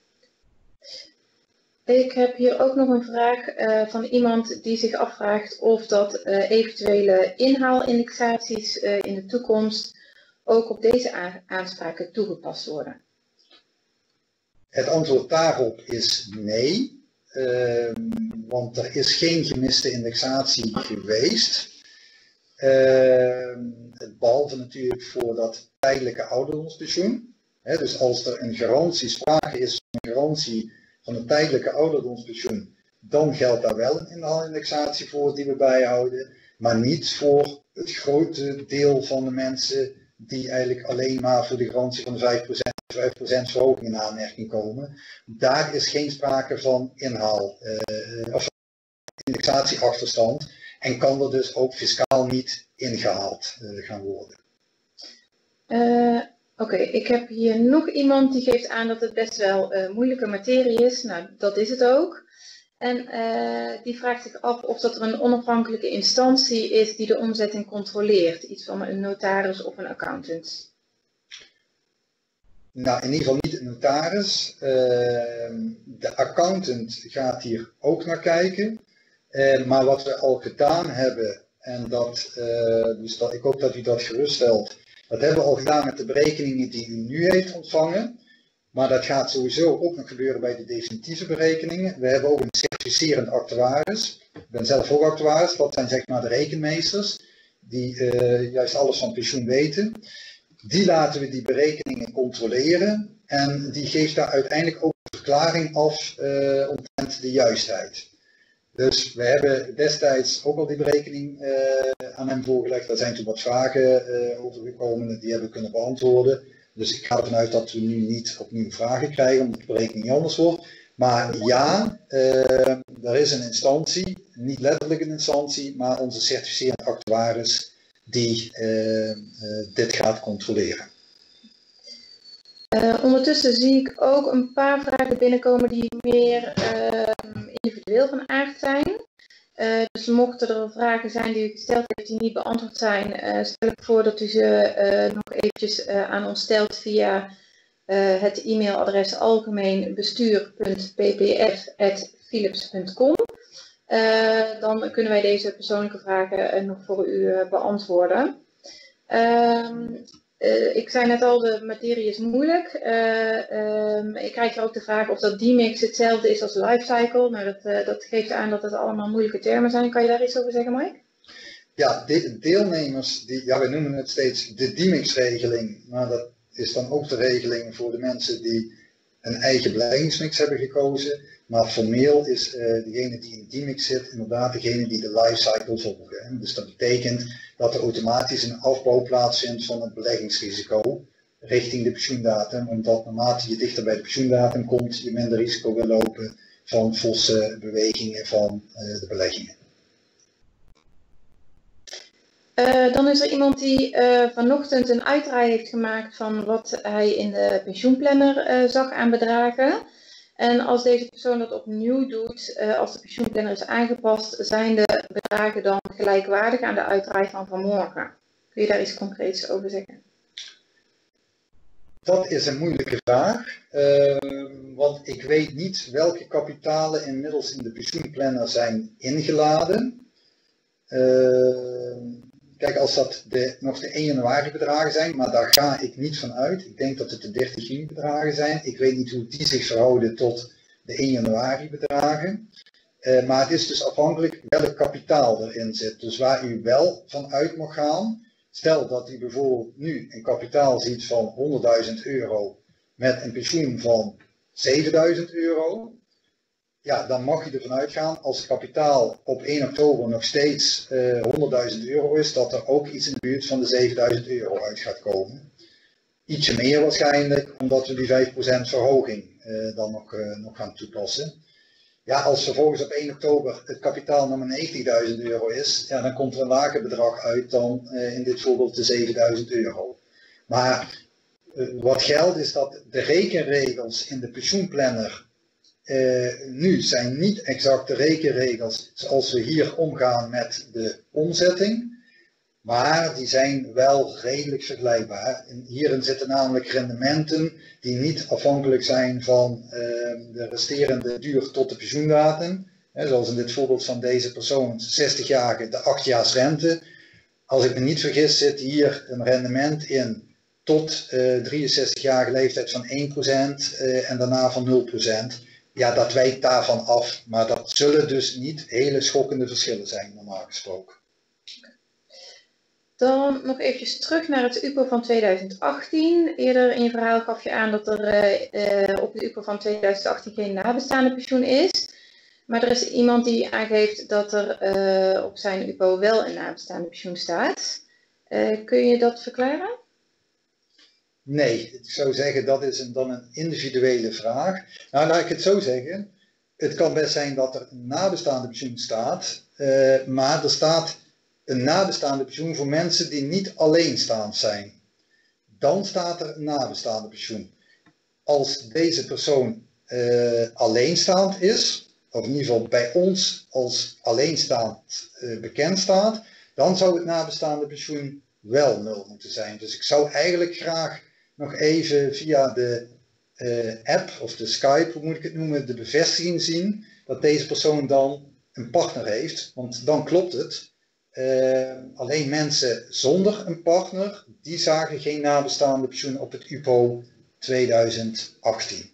Ik heb hier ook nog een vraag uh, van iemand die zich afvraagt of dat uh, eventuele inhaalindexaties uh, in de toekomst ook op deze aanspraken toegepast worden. Het antwoord daarop is nee. Uh, want er is geen gemiste indexatie geweest. Uh, behalve natuurlijk voor dat tijdelijke ouderdomspensioen. He, dus als er een garantie, sprake is van een garantie van een tijdelijke ouderdomspensioen, dan geldt daar wel een inhaalindexatie voor die we bijhouden. Maar niet voor het grote deel van de mensen die eigenlijk alleen maar voor de garantie van de vijf procent. vijf procent verhoging in aanmerking komen. Daar is geen sprake van inhaal uh, of indexatieachterstand en kan er dus ook fiscaal niet ingehaald uh, gaan worden. Uh, Oké, okay. Ik heb hier nog iemand die geeft aan dat het best wel uh, moeilijke materie is. Nou, dat is het ook. En uh, die vraagt zich af of dat er een onafhankelijke instantie is die de omzetting controleert. Iets van een notaris of een accountant. Nou, in ieder geval niet een notaris. Uh, de accountant gaat hier ook naar kijken. Uh, maar wat we al gedaan hebben, en dat, uh, dus dat, ik hoop dat u dat geruststelt, Dat hebben we al gedaan met de berekeningen die u nu heeft ontvangen. Maar dat gaat sowieso ook nog gebeuren bij de definitieve berekeningen. We hebben ook een certificerend actuaris. Ik ben zelf ook actuaris, dat zijn zeg maar de rekenmeesters. Die uh, juist alles van pensioen weten. Die laten we die berekeningen controleren. En die geeft daar uiteindelijk ook een verklaring af uh, omtrent de juistheid. Dus we hebben destijds ook al die berekening uh, aan hem voorgelegd. Daar zijn toen wat vragen uh, over gekomen, die hebben we kunnen beantwoorden. Dus ik ga ervan uit dat we nu niet opnieuw vragen krijgen, omdat de berekening niet anders wordt. Maar ja, uh, er is een instantie, niet letterlijk een instantie, maar onze certificerende actuaris die uh, uh, dit gaat controleren. Uh, ondertussen zie ik ook een paar vragen binnenkomen die meer uh, individueel van aard zijn. Uh, dus mochten er vragen zijn die u gesteld heeft die niet beantwoord zijn, uh, stel ik voor dat u ze uh, nog eventjes uh, aan ons stelt via uh, het e-mailadres algemeenbestuur punt p p f apenstaartje philips punt com. Uh, dan kunnen wij deze persoonlijke vragen uh, nog voor u uh, beantwoorden. Uh, Uh, ik zei net al, de materie is moeilijk. Uh, um, ik krijg hier ook de vraag of dat D-mix hetzelfde is als lifecycle. Nou, dat, uh, dat geeft aan dat het allemaal moeilijke termen zijn. Kan je daar iets over zeggen, Mike? Ja, de deelnemers, die, ja, we noemen het steeds de D-mix-regeling. Maar dat is dan ook de regeling voor de mensen die een eigen beleggingsmix hebben gekozen. Maar formeel is uh, degene die in D-mix zit inderdaad degene die de lifecycle volgen. Hè. Dus dat betekent dat er automatisch een afbouw plaatsvindt van het beleggingsrisico richting de pensioendatum. Omdat naarmate je dichter bij de pensioendatum komt, je minder risico wil lopen van forse bewegingen van uh, de beleggingen. Uh, dan is er iemand die uh, vanochtend een uitdraai heeft gemaakt van wat hij in de pensioenplanner uh, zag aan bedragen. En als deze persoon dat opnieuw doet, uh, als de pensioenplanner is aangepast, zijn de bedragen dan gelijkwaardig aan de uitdraai van vanmorgen? Kun je daar iets concreets over zeggen? Dat is een moeilijke vraag, uh, want ik weet niet welke kapitalen inmiddels in de pensioenplanner zijn ingeladen. Uh, Kijk, als dat de, nog de één januari bedragen zijn, maar daar ga ik niet van uit. Ik denk dat het de dertig juni bedragen zijn. Ik weet niet hoe die zich verhouden tot de één januari bedragen. Uh, maar het is dus afhankelijk welk kapitaal erin zit. Dus waar u wel van uit mag gaan. Stel dat u bijvoorbeeld nu een kapitaal ziet van honderdduizend euro met een pensioen van zevenduizend euro. Ja, dan mag je ervan uitgaan, als het kapitaal op één oktober nog steeds uh, honderdduizend euro is, dat er ook iets in de buurt van de zevenduizend euro uit gaat komen. Ietsje meer waarschijnlijk, omdat we die vijf procent verhoging uh, dan nog, uh, nog gaan toepassen. Ja, als vervolgens op één oktober het kapitaal nog maar negentigduizend euro is, ja, dan komt er een lager bedrag uit dan uh, in dit voorbeeld de zevenduizend euro. Maar uh, wat geldt is dat de rekenregels in de pensioenplanner Uh, nu zijn niet exact de rekenregels zoals we hier omgaan met de omzetting, maar die zijn wel redelijk vergelijkbaar. En hierin zitten namelijk rendementen die niet afhankelijk zijn van uh, de resterende duur tot de pensioendatum. He, zoals in dit voorbeeld van deze persoon, zestig-jarige, de achtjaarsrente. Als ik me niet vergis zit hier een rendement in tot uh, drieënzestig-jarige leeftijd van één procent uh, en daarna van nul procent. Ja, dat wijkt daarvan af, maar dat zullen dus niet hele schokkende verschillen zijn, normaal gesproken. Dan nog eventjes terug naar het U P O van tweeduizend achttien. Eerder in je verhaal gaf je aan dat er uh, uh, op het U P O van tweeduizend achttien geen nabestaande pensioen is. Maar er is iemand die aangeeft dat er uh, op zijn U P O wel een nabestaande pensioen staat. Uh, kun je dat verklaren? Nee, ik zou zeggen dat is een, dan een individuele vraag. Nou, laat ik het zo zeggen. Het kan best zijn dat er een nabestaande pensioen staat, uh, maar er staat een nabestaande pensioen voor mensen die niet alleenstaand zijn. Dan staat er een nabestaande pensioen. Als deze persoon uh, alleenstaand is, of in ieder geval bij ons als alleenstaand uh, bekend staat, dan zou het nabestaande pensioen wel nul moeten zijn. Dus ik zou eigenlijk graag nog even via de uh, app of de Skype, hoe moet ik het noemen, de bevestiging zien dat deze persoon dan een partner heeft. Want dan klopt het. Uh, alleen mensen zonder een partner, die zagen geen nabestaande pensioen op het U P O tweeduizend achttien.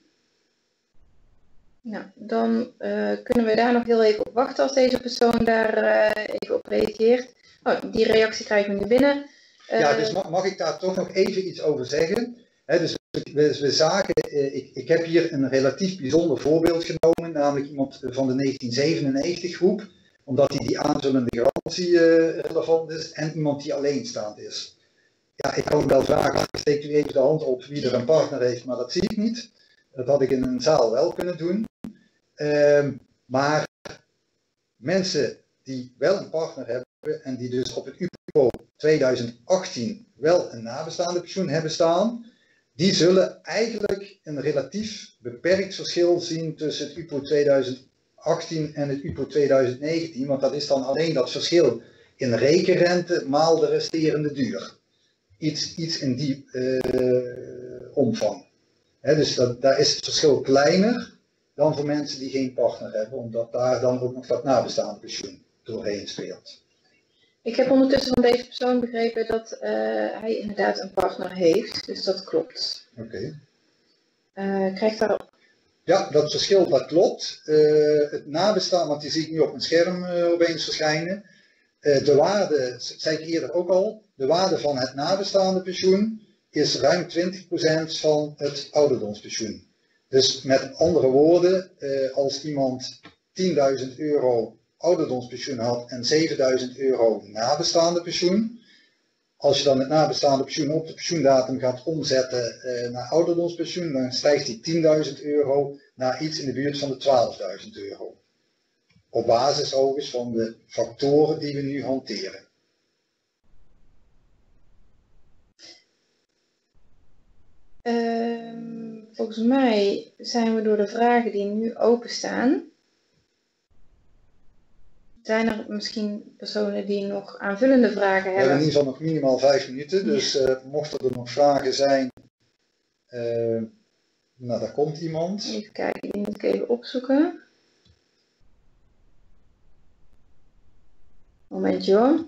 Nou, dan uh, kunnen we daar nog heel even op wachten als deze persoon daar uh, even op reageert. Oh, die reactie krijgen we nu binnen. Uh, ja, dus mag, mag ik daar toch nog even iets over zeggen? He, dus we, we zagen, uh, ik, ik heb hier een relatief bijzonder voorbeeld genomen, namelijk iemand van de negentien zevenennegentig groep, omdat hij die aanvullende garantie uh, relevant is, en iemand die alleenstaand is. Ja, ik kan wel vragen, steekt u even de hand op wie er een partner heeft, maar dat zie ik niet. Dat had ik in een zaal wel kunnen doen. Uh, maar mensen die wel een partner hebben en die dus op het U P O tweeduizend achttien wel een nabestaande pensioen hebben staan, die zullen eigenlijk een relatief beperkt verschil zien tussen het U P O tweeduizend achttien en het U P O tweeduizend negentien, want dat is dan alleen dat verschil in rekenrente maal de resterende duur. Iets, iets in die uh, omvang. He, dus dat, daar is het verschil kleiner dan voor mensen die geen partner hebben, omdat daar dan ook nog dat nabestaande pensioen doorheen speelt. Ik heb ondertussen van deze persoon begrepen dat uh, hij inderdaad een partner heeft, dus dat klopt. Oké. Okay. Uh, krijgt daar... Ja, dat verschil dat klopt. Uh, het nabestaan, want die zie ik nu op mijn scherm uh, opeens verschijnen. Uh, de waarde, zei ik eerder ook al, de waarde van het nabestaande pensioen is ruim twintig procent van het ouderdomspensioen. Dus met andere woorden, uh, als iemand tienduizend euro ouderdomspensioen had en zevenduizend euro nabestaande pensioen, als je dan het nabestaande pensioen op de pensioendatum gaat omzetten uh, naar ouderdomspensioen, dan stijgt die tienduizend euro naar iets in de buurt van de twaalfduizend euro. Op basis overigens van de factoren die we nu hanteren. Uh, volgens mij zijn we door de vragen die nu openstaan. Zijn er misschien personen die nog aanvullende vragen hebben? We hebben in ieder geval nog minimaal vijf minuten, dus uh, mochten er nog vragen zijn, uh, nou daar komt iemand. Even kijken, die moet ik even opzoeken. Momentje hoor.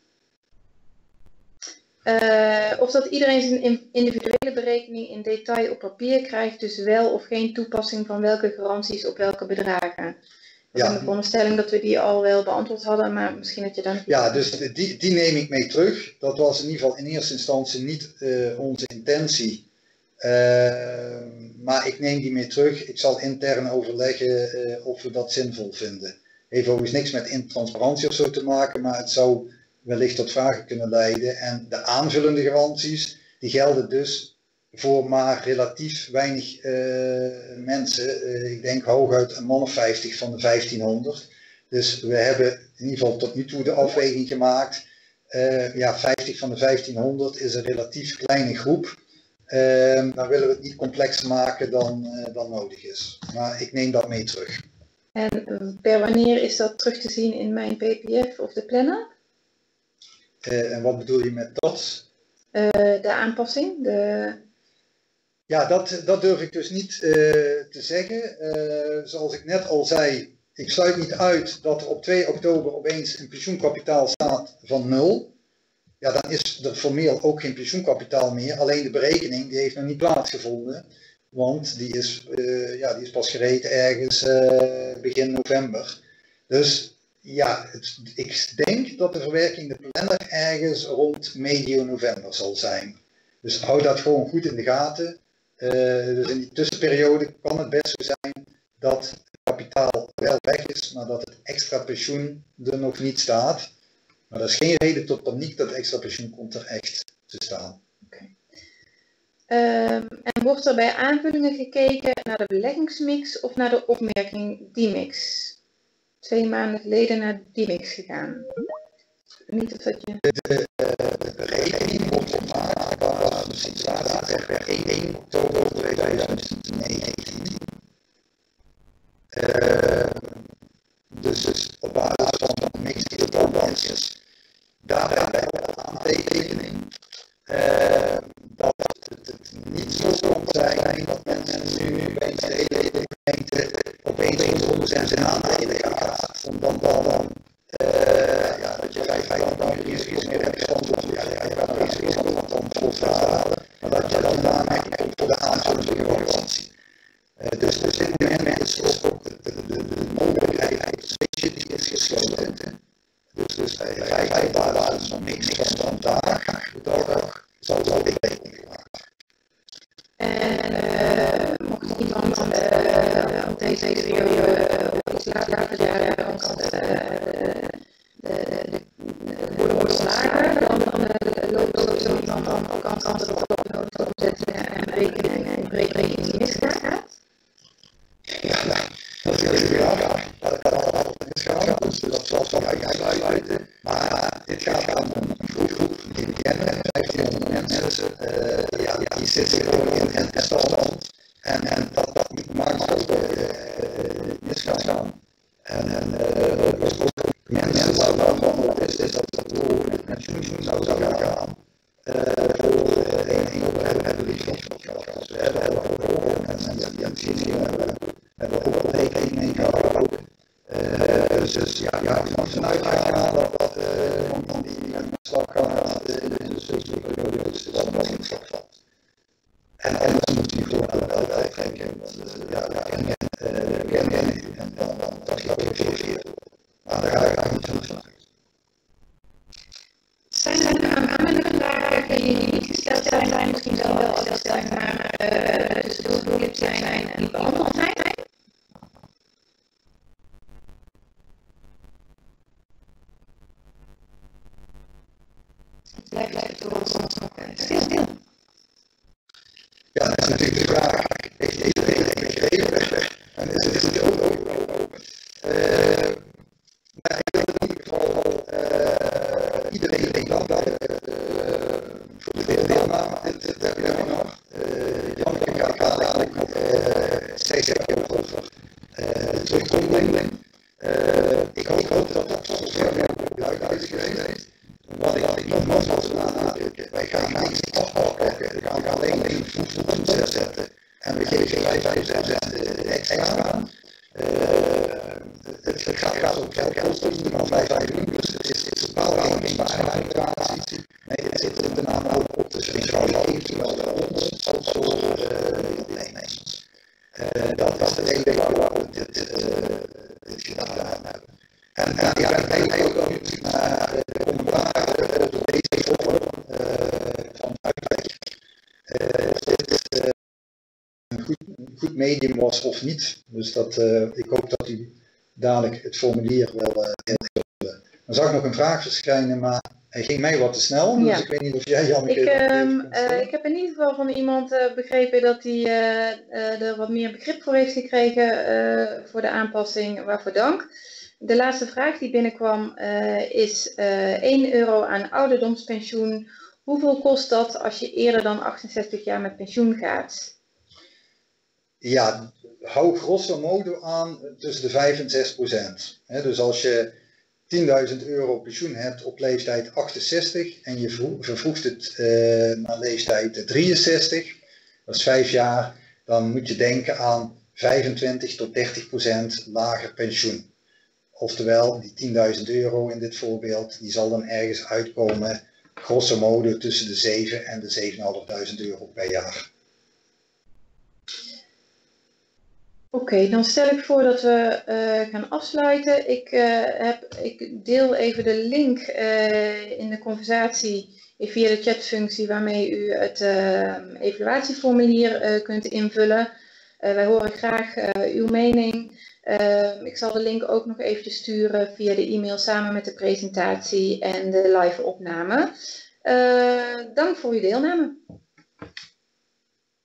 Uh, of dat iedereen zijn individuele berekening in detail op papier krijgt, dus wel of geen toepassing van welke garanties op welke bedragen. Dat is ja. De veronderstelling dat we die al wel beantwoord hadden, maar misschien dat je dan... Ja, dus die, die neem ik mee terug. Dat was in ieder geval in eerste instantie niet uh, onze intentie. Uh, maar ik neem die mee terug. Ik zal intern overleggen uh, of we dat zinvol vinden. Heeft overigens niks met intransparantie of zo te maken, maar het zou wellicht tot vragen kunnen leiden. En de aanvullende garanties, die gelden dus voor maar relatief weinig uh, mensen. Uh, ik denk hooguit een man of vijftig van de vijftienhonderd. Dus we hebben in ieder geval tot nu toe de afweging gemaakt. Uh, ja, vijftig van de vijftienhonderd is een relatief kleine groep. Uh, dan willen we het niet complexer maken dan, uh, dan nodig is. Maar ik neem dat mee terug. En per wanneer is dat terug te zien in mijn P P F of de planner? Uh, en wat bedoel je met dat? Uh, de aanpassing? De... Ja, dat, dat durf ik dus niet uh, te zeggen. Uh, zoals ik net al zei, ik sluit niet uit dat er op twee oktober opeens een pensioenkapitaal staat van nul. Ja, dan is er formeel ook geen pensioenkapitaal meer. Alleen de berekening die heeft nog niet plaatsgevonden. Want die is, uh, ja, die is pas gereed ergens uh, begin november. Dus ja, het, ik denk dat de verwerking de planner ergens rond medio november zal zijn. Dus hou dat gewoon goed in de gaten. Uh, dus in die tussenperiode kan het best zo zijn dat het kapitaal wel weg is, maar dat het extra pensioen er nog niet staat. Maar dat is geen reden tot paniek, dat het extra pensioen komt er echt te staan. Okay. Um, en wordt er bij aanvullingen gekeken naar de beleggingsmix of naar de opmerking die mix? Twee maanden geleden naar die mix gegaan. Niet of dat je... De, de, de berekening wordt gemaakt op de situatie per één oktober tweeduizend negentien. Uh, dus, dus op basis van de mix die er dan is, daarbij bij de aantekening uh, dat het, het niet zo kan zijn dat mensen nu opeens de hele gemeente opeens honderd procent in aandelen gaat. Omdat dan, uh, ja, dat je vijf zal zal ik rekening maken. En uh, mocht iemand uh, op deze periode uh, iets later ja, want uh, de, de, de worden ontslagen, dan, dan uh, loopt sowieso iemand aan de kant kant op de omzettingen en berekeningen en berekeningen die misgaat. Ja, nou, dat wil ik wel. Ja, dat kan altijd misgaan, dus dat zal van mij uitsluiten. Maar het gaat om een groep die we kennen, vijftienhonderd mensen, uh, ja, die zitten gewoon in het stand. En, en dat dat niet maakt ook uh, misgaan. En, en uh, dat is ook mensen waar wel van is, is dat dat door het pensioen zou gaan. Uh, voor één op hebben we die gehad. We hebben heel veel gehoord en die aanzien hebben we ook wel rekening gehouden. Uh, dus, dus ja, ja, ik mag vanuit gaan dat dat van die aan de slag gaat in de subsidieperiode, dus dat is wel in slag valt. En anders moet je voor wel uitrekenen, want ja, ja, ken je, ken je, en dan dat gaat ook veel verkeerd. Maar daar ga ik niet van slag. Zijn er aanvullende vragen die niet gesteld zijn, misschien wel wel gesteld zijn, maar uh, tussendoor doorlicht zijn en niet beantwoord zijn? Het lijkt lijkt voor ons nog stil stil. Ja, dat is natuurlijk de vraag. Heeft iedereen het begrepen? En is het natuurlijk ook open? Uh, maar ik wil in ieder geval uh, iedereen bedanken uh, voor de deelname aan dit webinar. Uh, Janneke gaat dadelijk nog uh, zeggen over uh, de terugkoming. Uh, ik hoop dat dat tot zover duidelijk is geweest. Wat ik, wat ik nogmaals wil benadrukken, wij gaan niet afpakken, we gaan alleen een voet omzet zetten en we geven vijf procent extra. Uh, het, het gaat, gaat ook geld kosten, iemand vijf miljoen, dus het is, is totaal geen zware operatie. Nee, het zit er met name ook op, dus ik zou jou eventueel wel ons als zo nemen. Uh, dat is de reden waarom we dit, dit, uh, dit gedaan hebben. En, en ja, ik denk ook wel naar de commentaar op deze forum van uitleg. Uh, dit uh, een goed, goed medium was of niet. Dus dat, uh, ik hoop dat u dadelijk het formulier wel uh, invullen. Dan zag ik nog een vraag verschijnen, maar hij ging mij wat te snel. Dus ja. Ik weet niet of jij, Janneke... Ik, um, uh, ik heb in ieder geval van iemand uh, begrepen dat hij uh, uh, er wat meer begrip voor heeft gekregen uh, voor de aanpassing. Waarvoor dank. De laatste vraag die binnenkwam uh, is uh, één euro aan ouderdomspensioen. Hoeveel kost dat als je eerder dan achtenzestig jaar met pensioen gaat? Ja, hou grosso modo aan tussen de vijf en zes procent. He, dus als je tienduizend euro pensioen hebt op leeftijd achtenzestig en je vervroegt het uh, naar leeftijd drieënzestig, dat is vijf jaar, dan moet je denken aan vijfentwintig tot dertig procent lager pensioen. Oftewel, die tienduizend euro in dit voorbeeld, die zal dan ergens uitkomen, grosso modo tussen de zeven en de zevenduizend vijfhonderd euro per jaar. Oké, okay, dan stel ik voor dat we uh, gaan afsluiten. Ik, uh, heb, ik deel even de link uh, in de conversatie via de chatfunctie waarmee u het uh, evaluatieformulier uh, kunt invullen. Uh, wij horen graag uh, uw mening. Uh, ik zal de link ook nog eventjes sturen via de e-mail samen met de presentatie en de live opname. Uh, dank voor uw deelname.